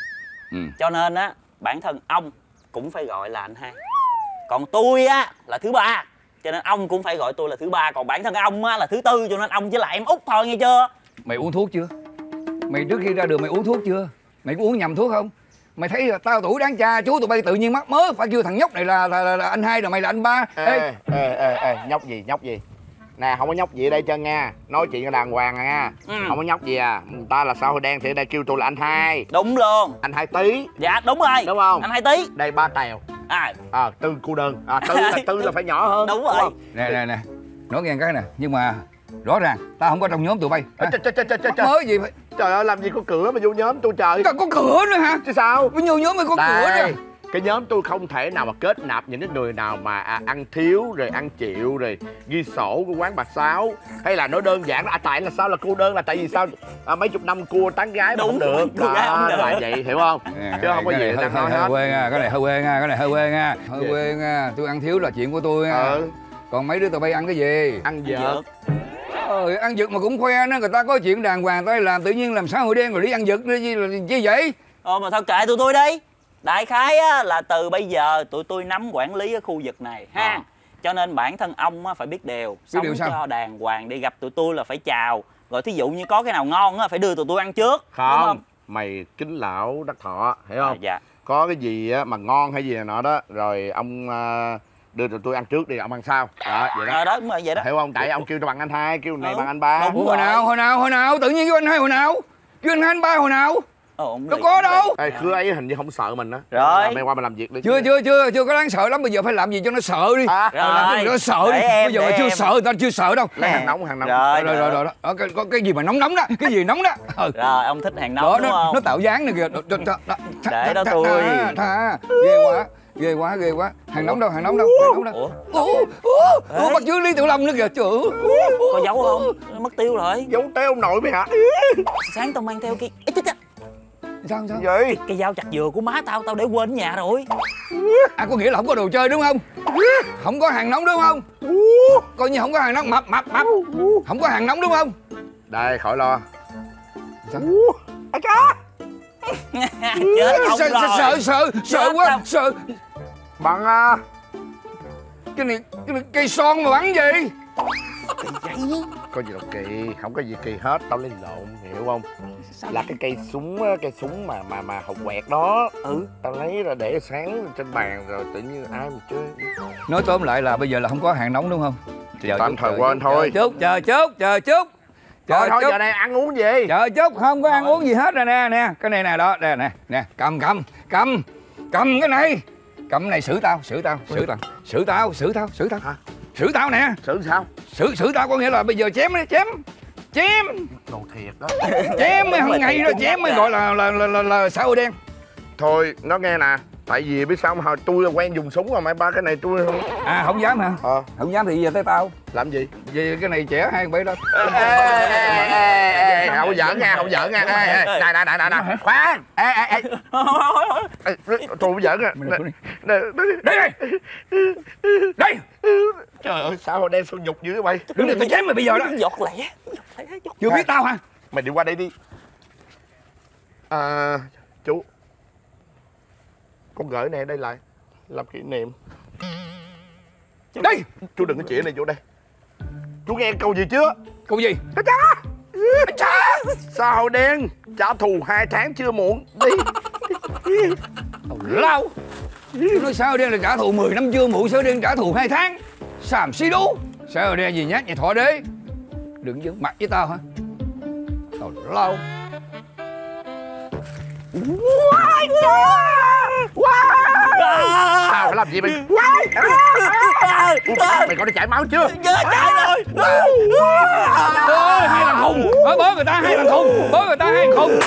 H: Ừ.
G: Cho nên á bản thân ông cũng phải gọi là anh hai. Còn tôi á là thứ ba, cho nên ông cũng phải gọi tôi là thứ ba. Còn bản thân ông á là thứ tư, cho nên ông với lại em út thôi, nghe chưa?
H: Mày uống thuốc chưa? Mày trước khi ra đường mày uống thuốc chưa? Mày có uống nhầm thuốc không? Mày thấy là tao tuổi đáng cha, chú tụi bay tự nhiên mắc mớ phải kêu thằng nhóc này là là, là, là anh hai, rồi mày là anh ba.
F: Ê, ê, ê, ê, ê, nhóc gì, nhóc gì? Nè, không có nhóc gì ở đây chân nha. Nói chuyện cho đàng hoàng à nha. Ừ. Không có nhóc gì à. Người ta là xã hội đen thì ở đây kêu tôi là anh hai.
G: Đúng luôn.
F: Anh hai Tí.
G: Dạ đúng rồi.
F: Đúng không?
G: Anh hai Tí.
F: Đây ba Tèo.
G: À,
F: à Tư cô đơn. À Tư là Tư là phải nhỏ hơn.
G: Đúng rồi.
F: Đúng
H: nè nè nè, nói nghe cái nè, nhưng mà rõ ràng tao không có trong nhóm tụi bay.
F: À, trời, trời, trời, trời, trời.
H: Mới gì vậy?
F: Trời ơi, làm gì có cửa mà vô nhóm tôi trời.
H: Có, có cửa nữa hả?
F: Chứ sao?
H: Bao nhiêu nhóm mới có
F: Đây,
H: cửa nữa.
F: cái nhóm tôi không thể nào mà kết nạp những cái người nào mà à, ăn thiếu rồi ăn chịu rồi ghi sổ của quán bà Sáu, hay là nói đơn giản là à, tại là sao là cô đơn là tại vì sao à, mấy chục năm cua tán gái mà không được.
G: Cua gái không được.
F: Là vậy, hiểu không?
H: Nè,
F: chứ không có gì đang nói hết.
H: Hơi quê nha, cái này hơi quê nha, cái này hơi quê nha, hơi quê nha. Tôi ăn thiếu là chuyện của tôi nha. Ừ. Còn mấy đứa tụi bay ăn cái gì?
F: Ăn vợt.
H: Ờ, ăn vợt mà cũng khoe nó, người ta có chuyện đàng hoàng tay làm, tự nhiên làm xã hội đen rồi đi ăn vợt đi là chi vậy?
G: Ờ mà thôi kệ tụi tôi đi. Đại khái á, là từ bây giờ tụi tôi nắm quản lý ở khu vực này ha. À. Cho nên bản thân ông á, phải biết điều, sống
H: điều sao?
G: cho đàng hoàng, đi gặp tụi tôi là phải chào. Rồi thí dụ như có cái nào ngon á, phải đưa tụi tôi ăn trước.
F: Không,
G: không?
F: mày kính lão đắc thọ, hiểu không?
G: À, dạ.
F: Có cái gì á, mà ngon hay gì nọ đó, rồi ông uh, đưa tụi tôi ăn trước đi, ông ăn sau. Đó, vậy đó.
G: À, đó, đúng rồi, vậy đó.
F: Hiểu không? Tại ông kêu tao bằng anh hai, kêu này
G: ừ.
F: bằng anh ba.
H: Ủa, hồi nào, hồi nào, hồi nào, tự nhiên kêu anh hai hồi nào? Kêu anh hai anh ba hồi nào?
G: Ồ,
H: đâu có đâu.
F: Ê, khứa ấy hình như không sợ mình á.
G: Rồi.
F: Mày qua mày làm việc đi.
H: Chưa chưa chưa chưa có đáng sợ lắm, bây giờ phải làm gì cho nó sợ đi.
F: À,
H: rồi. Làm cho nó sợ đi.
G: Em,
H: bây giờ mà chưa
G: em.
H: sợ người ta chưa sợ đâu.
F: Lấy hàng nóng, hàng nóng.
G: Rồi
H: rồi rồi rồi. Đó, đó. Cái, có cái gì mà nóng nóng đó, cái gì nóng đó. Ừ.
G: Rồi ông thích hàng nóng
H: đó,
G: đúng
H: nó,
G: không?
H: nó tạo dáng này kìa.
G: Để đó tôi.
H: Tha, tha. Ghê quá. Ghê quá, ghê quá. Hàng nóng đâu, hàng nóng đâu, hàng nóng đâu.
G: Ủa?
H: Ủa? Ủa? Ủa? Bắt chước Lý Tiểu Long nữa kìa, trời ơi.
G: Có giấu không? Nó mất tiêu rồi.
F: Giấu téo ông nội mày hả?
G: Sáng tao mang theo cái... Ê, chết, chết.
H: Sao sao?
F: Gì?
G: Cái dao chặt dừa của má tao, tao để quên ở nhà rồi.
H: À, có nghĩa là không có đồ chơi đúng không? Không có hàng nóng đúng không? Coi như không có hàng nóng, mập mập mập. Không có hàng nóng đúng không?
F: Đây, khỏi lo.
H: Sao?
F: À, cá.
G: Chết ông
H: sợ,
G: rồi.
H: sợ sợ sợ quá
G: tao.
H: sợ.
F: Bằng à,
H: Cái này, cái này cây son mà bắn gì?
G: Vậy.
F: có gì đâu kỳ, không có gì kỳ hết, tao lấy lộn, hiểu không? Sao là vậy? Cái cây súng á, cây súng mà mà mà hồng quẹt đó. Ừ. Tao lấy ra để sáng trên bàn rồi tự nhiên ai mà chơi.
H: Nói tóm lại là bây giờ là không có hàng nóng đúng không?
F: Chờ tạm thời quên thôi.
H: Chờ chút, chờ chút, chờ chút.
F: Chờ thôi, giờ này ăn uống gì?
H: Chờ chút, không có ăn uống gì hết rồi nè, nè. Cái này nè, đó, nè, nè, nè, cầm, cầm, cầm, cầm cái này. Cầm cái này xử tao, xử tao, xử tao, xử tao, xử tao, xử tao. Hả? Xử tao nè.
F: Xử sao?
H: Xử, xử tao có nghĩa là bây giờ chém đấy, chém. Chém.
F: Đồ thiệt đó.
H: Chém mới hằng ngày đó, chém mới gọi là là là, là, là xã hội đen.
F: Thôi, nó nghe nè. Tại vì biết sao mà tôi là quen dùng súng mà mấy ba cái này tôi không.
H: À không dám hả? Ờ. Không dám thì giờ tới tao.
F: Làm gì?
H: Vì cái này trẻ hai bảy đó.
F: Không giỡn nha, không giỡn nha. Này nè nè nè nè. Khoan. Ê ê ê. Tôi không giỡn nha. Đây
H: đây. Đây.
F: Trời ơi, sao hồi đen sao nhục dữ vậy?
H: Đừng để tôi chém mày bây giờ đó.
G: Giọt lẻ.
H: Chưa biết tao hả?
F: Mày đi qua đây đi. À, chú. Con gửi này đây lại làm kỷ niệm.
H: Đây.
F: Chú đừng có chỉ này vô đây. Chú nghe câu gì chưa?
H: Câu gì?
F: Cha cha. Cha. Sao đen trả thù hai tháng chưa muộn. Đi.
H: Lao. Tôi nói sao đen là trả thù mười năm chưa muộn, sao đen trả thù hai tháng? Xàm xí đú. Sao đen gì nhát vậy thọ đế? Đừng giỡn mặt với tao hả? Tao lao.
F: Wow, wow. Tao phải làm gì mày? Wow. Mày có đi chảy máu chưa?
G: Chưa chảy rồi.
H: Ôi, hai thằng khùng. Bớ bớ người ta hai thằng khùng. Bớ người ta hai thằng khùng.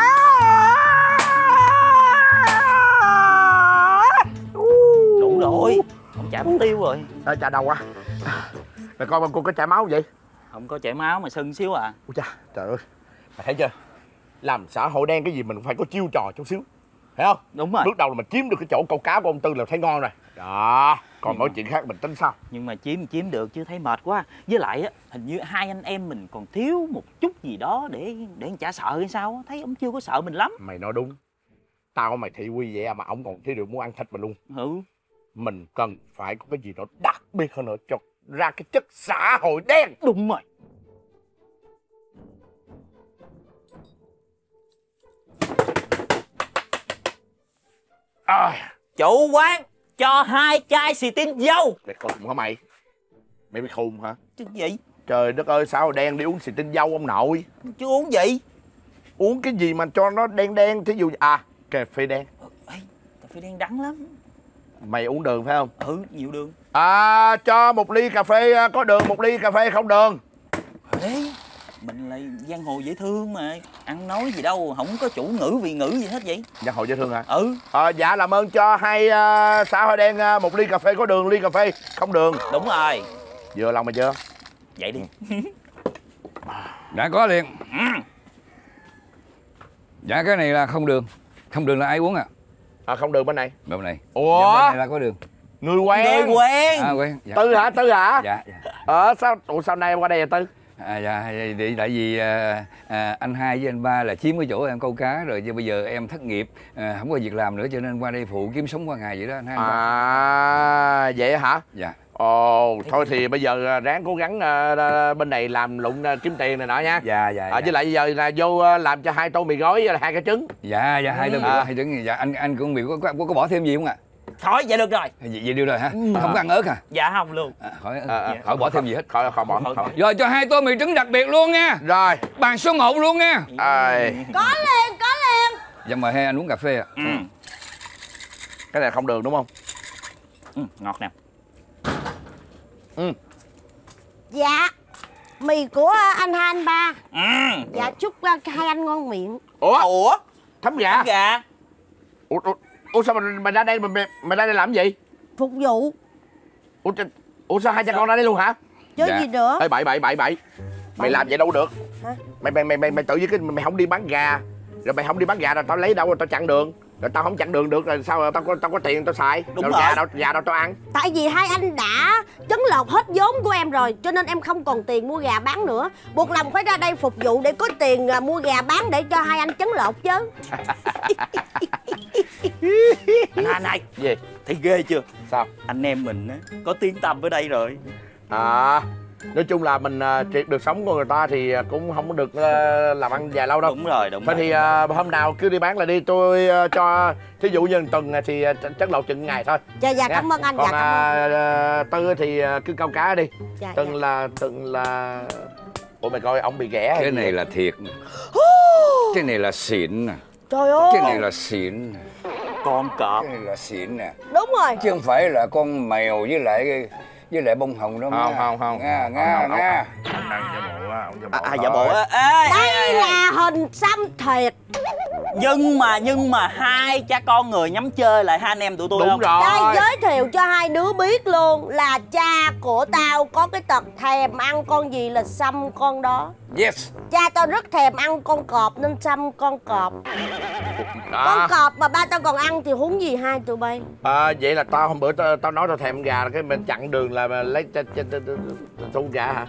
G: Đủ rồi. Không chảy mất tiêu rồi.
F: À, chà đầu à. Mày coi con cô có chảy máu vậy?
G: Không có chảy máu mà sưng xíu à.
F: Ôi cha, trời ơi. Mày thấy chưa? Làm xã hội đen cái gì mình phải có chiêu trò chút xíu. Thấy không?
G: Đúng rồi.
F: Bước đầu là mình chiếm được cái chỗ câu cá của ông Tư là thấy ngon rồi. Đó. Còn mỗi chuyện khác mình tính sau.
G: Nhưng mà chiếm chiếm được chứ thấy mệt quá. Với lại á, hình như hai anh em mình còn thiếu một chút gì đó để để anh chả sợ hay sao? Thấy ông chưa có sợ mình lắm.
F: Mày nói đúng. Tao mày thị quy vậy mà ông còn thiếu được muốn ăn thịt mình luôn.
G: Ừ.
F: Mình cần phải có cái gì đó đặc biệt hơn nữa cho ra cái chất xã hội đen.
G: Đúng rồi.
F: À.
G: Chủ quán cho hai chai xì tin dâu.
F: Mày khùng hả mày? Mày bị khùng hả?
G: Chứ gì?
F: Trời đất ơi, sao đen đi uống xì tinh dâu ông nội?
G: Chứ uống gì?
F: Uống cái gì mà cho nó đen đen, thí dụ à, cà phê đen.
G: Ê, cà phê đen đắng lắm.
F: Mày uống đường phải không?
G: Ừ, nhiều đường.
F: À, cho một ly cà phê có đường, một ly cà phê không đường.
G: Ê, mình là giang hồ dễ thương mà. Ăn nói gì đâu, không có chủ ngữ vị ngữ gì hết vậy.
F: Giang hồ dễ thương hả?
G: Ừ.
F: À, dạ làm ơn cho hai uh, xã hội đen uh, một ly cà phê có đường, ly cà phê không đường.
G: Đúng rồi.
F: Vừa lòng mày chưa?
G: Vậy đi.
H: Đã có liền.
G: Ừ.
H: Dạ cái này là không đường. Không đường là ai uống à?
F: À không đường bên này.
H: Bên này.
F: Ủa?
H: Dạ, bên này là có đường.
F: Người quen.
G: Người quen.
H: À quen. Dạ.
F: Tư hả? Tư hả?
H: Dạ. Dạ.
F: Ờ sao? Ủa sao nay em qua đây vậy Tư?
H: À, dạ thì tại vì à, à, anh hai với anh ba là chiếm cái chỗ em câu cá rồi, chứ bây giờ em thất nghiệp, à, không có việc làm nữa cho nên qua đây phụ kiếm sống qua ngày vậy đó anh hai.
F: À vậy hả?
H: Dạ.
F: Ồ thôi thì bây giờ ráng cố gắng uh, bên này làm lụng uh, kiếm tiền này nọ nha.
H: Dạ dạ.
F: À,
H: dạ.
F: với lại bây giờ là vô uh, làm cho hai tô mì gói với hai cái trứng.
H: Dạ dạ hai tô mì
F: à.
H: hai trứng. Dạ anh anh cũng bị có, có, có bỏ thêm gì không ạ?
G: Thôi vậy được rồi.
H: Vậy, vậy được rồi hả?
G: Ừ.
H: Không có ăn ớt hả?
G: Dạ không luôn.
H: À, khỏi
F: à, à,
H: khỏi bỏ thêm gì hết.
F: Khỏi khỏi bỏ. Khỏi. Khỏi.
H: Rồi cho hai tô mì trứng đặc biệt luôn nha.
F: Rồi.
H: Bàn số một luôn nha.
F: À.
A: Có liền, có liền.
H: Dạ mời hai anh uống cà phê ạ.
G: Ừ.
F: Cái này không đường đúng không?
G: Ừ, ngọt nè.
F: Ừ.
I: Dạ. Mì của anh hai anh ba.
G: Ừ.
I: Dạ chúc hai anh ngon miệng.
F: Ủa?
G: Ủa?
F: Thấm gà.
G: Thấm gà.
F: Ủa, ủa, ủa sao mày, mày ra đây mày, mày ra đây làm gì?
I: Phục vụ.
F: Ủa, ủa sao hai cha con ra đây luôn hả?
I: Chứ
H: dạ.
I: gì nữa.
F: Ê bậy bậy bậy bậy. Mày làm vậy đâu được.
I: Hả?
F: Mày mày mày mày, mày tự nhiên cái mày không đi bán gà. Rồi mày không đi bán gà rồi tao lấy đâu rồi tao chặn đường. Rồi tao không chặn đường được rồi sao tao có tao có tiền tao xài.
G: Đúng
F: rồi.
G: rồi.
F: Gà đâu gà đâu tao ăn.
I: Tại vì hai anh đã trấn lột hết vốn của em rồi, cho nên em không còn tiền mua gà bán nữa. Buộc lòng phải ra đây phục vụ để có tiền uh, mua gà bán để cho hai anh trấn lột chứ.
G: Này này.
F: Gì?
G: Thấy ghê chưa?
F: Sao?
G: Anh em mình á, có tiếng tăm ở đây rồi.
F: À, Nói chung là mình uh, triệt được sống của người ta thì cũng không có được uh, làm ăn dài lâu đâu.
G: Đúng rồi, đúng
F: Thôi
G: rồi.
F: thì uh, hôm nào cứ đi bán là đi, tôi uh, cho thí dụ như tuần thì uh, chất lột chừng ngày thôi.
I: Dạ dạ
F: Nha.
I: cảm ơn anh.
F: Còn
I: Dạ cảm ơn.
F: uh, Tư thì uh, cứ câu cá đi.
I: Dạ,
F: Từng
I: dạ.
F: là từng là ủa mày coi ông bị ghẻ hay
H: Cái
F: gì
H: này
F: vậy?
H: là thiệt nè. Cái này là xịn nè.
I: Trời ơi.
H: Cái này là xịn nè.
G: Con cọp.
H: Cái này là xịn nè.
I: Đúng rồi.
H: Chứ không phải là con mèo với lại với lại bông hồng đâu.
F: Không
H: nha.
F: không không.
H: Nga nga nga.
F: Ông đang giả bộ á, ông giả bộ.
G: À, à giả bộ
F: thôi.
G: á. Ê,
I: Đây là hình xăm thiệt.
G: nhưng mà nhưng mà hai cha con người nhắm chơi lại hai anh em tụi tôi
F: Đúng
G: không?
F: rồi.
I: Đây giới thiệu cho hai đứa biết luôn là cha của tao có cái tật thèm ăn con gì là xăm con đó.
H: Yes.
I: Cha tao rất thèm ăn con cọp nên xăm con cọp.
F: Đó.
I: Con cọp mà ba tao còn ăn thì huống gì hai tụi bay.
F: À, vậy là tao hôm bữa tao, tao nói tao thèm gà là cái mình chặn đường là mà lấy ch- ch- ch- ch- thu gà hả?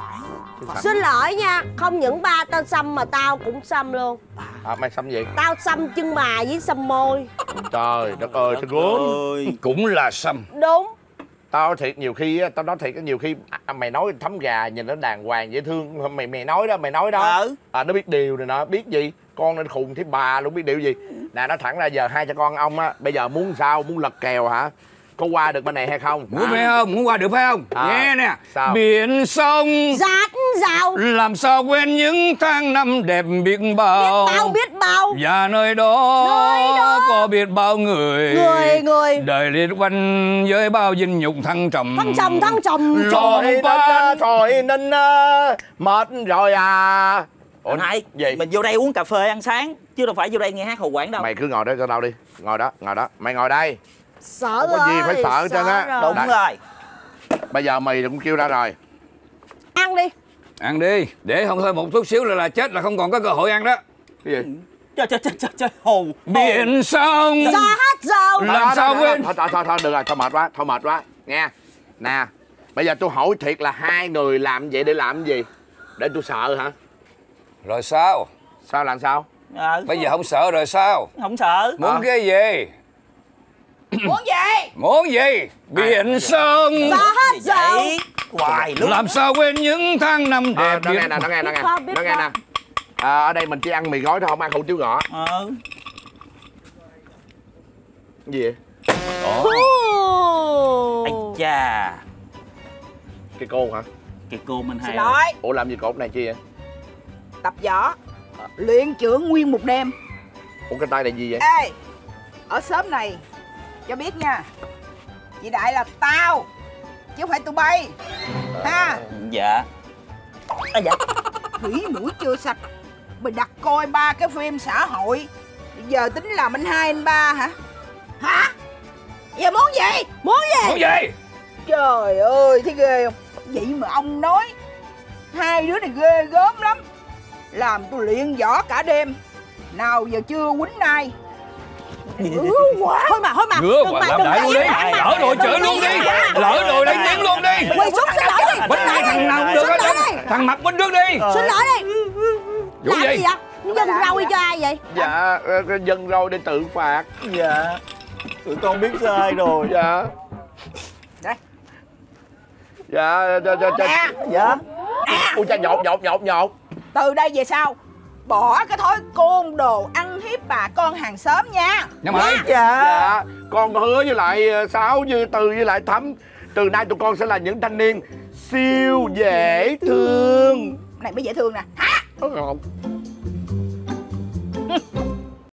I: Xin lỗi nha, không những ba tao xăm mà tao cũng xăm luôn.
F: À, mày xăm gì?
I: Tao xăm chân mày với xăm môi.
F: Trời đất ơi, thằng gốm.
G: Ơi.
H: Cũng là xăm.
I: Đúng.
F: Tao thiệt nhiều khi á, tao nói thiệt á, nhiều khi à, mày nói thấm gà nhìn nó đàng hoàng dễ thương, mày mày nói đó, mày nói đó.
G: Ừ.
F: À, nó biết điều này nọ, biết gì? Con nên khùng thế bà luôn biết điều gì. Nè nói thẳng ra giờ hai cha con ông á, bây giờ muốn sao, muốn lật kèo hả? Có qua được bên này hay không?
H: Muốn phải không? Muốn qua được phải không?
F: À,
H: Nghe nè.
F: sao?
H: Biển sông
I: Rát rào.
H: làm sao quên những tháng năm đẹp biết bao.
I: Biết bao biết bao.
H: Và nơi đó,
I: Nơi đó
H: có biết bao người.
I: Người người.
H: Đời liệt quanh với bao dinh nhục thăng trầm.
I: Thăng trầm thăng trầm.
F: Rồi
H: Trời
F: nên
H: ban.
F: rồi nên mệt rồi à.
G: Ủa hai,
F: gì?
G: mình vô đây uống cà phê ăn sáng chứ đâu phải vô đây nghe hát Hồ Quảng đâu.
F: Mày cứ ngồi đó cho tao đi. Ngồi đó, ngồi đó. Mày ngồi đây.
I: Sợ
F: Không
I: rồi.
F: có gì phải sợ hết trơn á.
I: rồi.
G: Đúng
F: Đấy.
G: rồi.
F: Bây giờ mày cũng kêu ra rồi.
I: Ăn đi.
H: Ăn đi, để không thôi một chút xíu là, là chết là không còn có cơ hội ăn đó.
F: Cái gì?
G: Trời trời trời trời trời Hồ.
H: Biển sông
I: Rát rào.
H: làm
F: Đó,
H: sao
F: đó,
H: quên.
F: Thôi thôi thôi thôi được rồi, thôi mệt quá, thôi mệt quá. Nghe. Nè, bây giờ tôi hỏi thiệt là hai người làm vậy để làm cái gì? Để tôi sợ hả?
H: Rồi sao?
F: Sao làm sao?
G: Ờ,
H: Bây giờ không sợ rồi sao?
G: không sợ.
H: Muốn
F: Hả?
H: cái gì?
G: Muốn gì?
H: Muốn gì? Biển sông
I: Rát rào.
G: Vậy hoài lúc
H: làm sao quên những tháng năm
F: À,
H: đẹp
F: nó nghe
H: biết.
F: nè, nó nghe, nó nghe,
I: Biết không, biết
F: nó nghe nè.
I: không?
F: À, ở đây mình chỉ ăn mì gói thôi, không ăn hủ tiếu gõ.
G: Ờ.
F: Cái gì vậy?
G: Ây cha.
F: Cái cô hả?
G: Cái cô mình hay.
A: Xin lỗi,
F: Ủa làm gì cột này chi vậy?
A: tập võ, luyện chưởng nguyên một đêm.
F: Ủa cái tay này gì vậy?
A: Ê, ở xóm này cho biết nha, chị Đại là tao chứ không phải tụi bay ha.
G: Dạ. À, dạ.
A: Thủy mũi chưa sạch, mày đặt coi ba cái phim xã hội, bây giờ tính làm anh hai anh ba hả? Hả? Giờ muốn gì? Muốn gì?
H: Muốn gì?
A: Trời ơi, thấy ghê không? Vậy mà ông nói hai đứa này ghê gớm lắm, làm tôi luyện võ cả đêm, nào giờ chưa quýnh ai. Ừ, quá.
I: Thôi mà thôi mà.
H: Ngứa
I: Đừng
H: quả
I: mà,
H: làm
I: đừng
H: đại
I: mà,
H: luôn đi.
I: đừng mà.
H: Lỡ rồi chửi luôn đi. Lỡ rồi lấy tiếng luôn đi.
I: Quỳ xuống xin lỗi đi.
H: Bánh hai thằng nào cũng được hết trơn. Thằng mặt bên trước đi.
I: Xin lỗi đi.
H: Vụ
I: Làm
H: gì?
I: gì vậy? Dân rau cho ai vậy?
F: Dạ, ờ, cái dân rồi để tự phạt.
G: Dạ. Tụi con biết sai rồi.
F: Dạ.
A: Đây.
F: Dạ, cho, cho, cho.
A: Nè,
G: Dạ.
F: Ui cha, nhột, nhột, nhột, nhột.
A: từ đây về sau bỏ cái thói côn đồ ăn hiếp bà con hàng xóm nha.
H: Nhưng mà
F: Dạ, con hứa với lại ờ, Sáu với Từ với lại Thắm, từ nay tụi con sẽ là những thanh niên siêu dễ thương.
A: Này mới dễ thương nè. Hả?
F: Đúng không?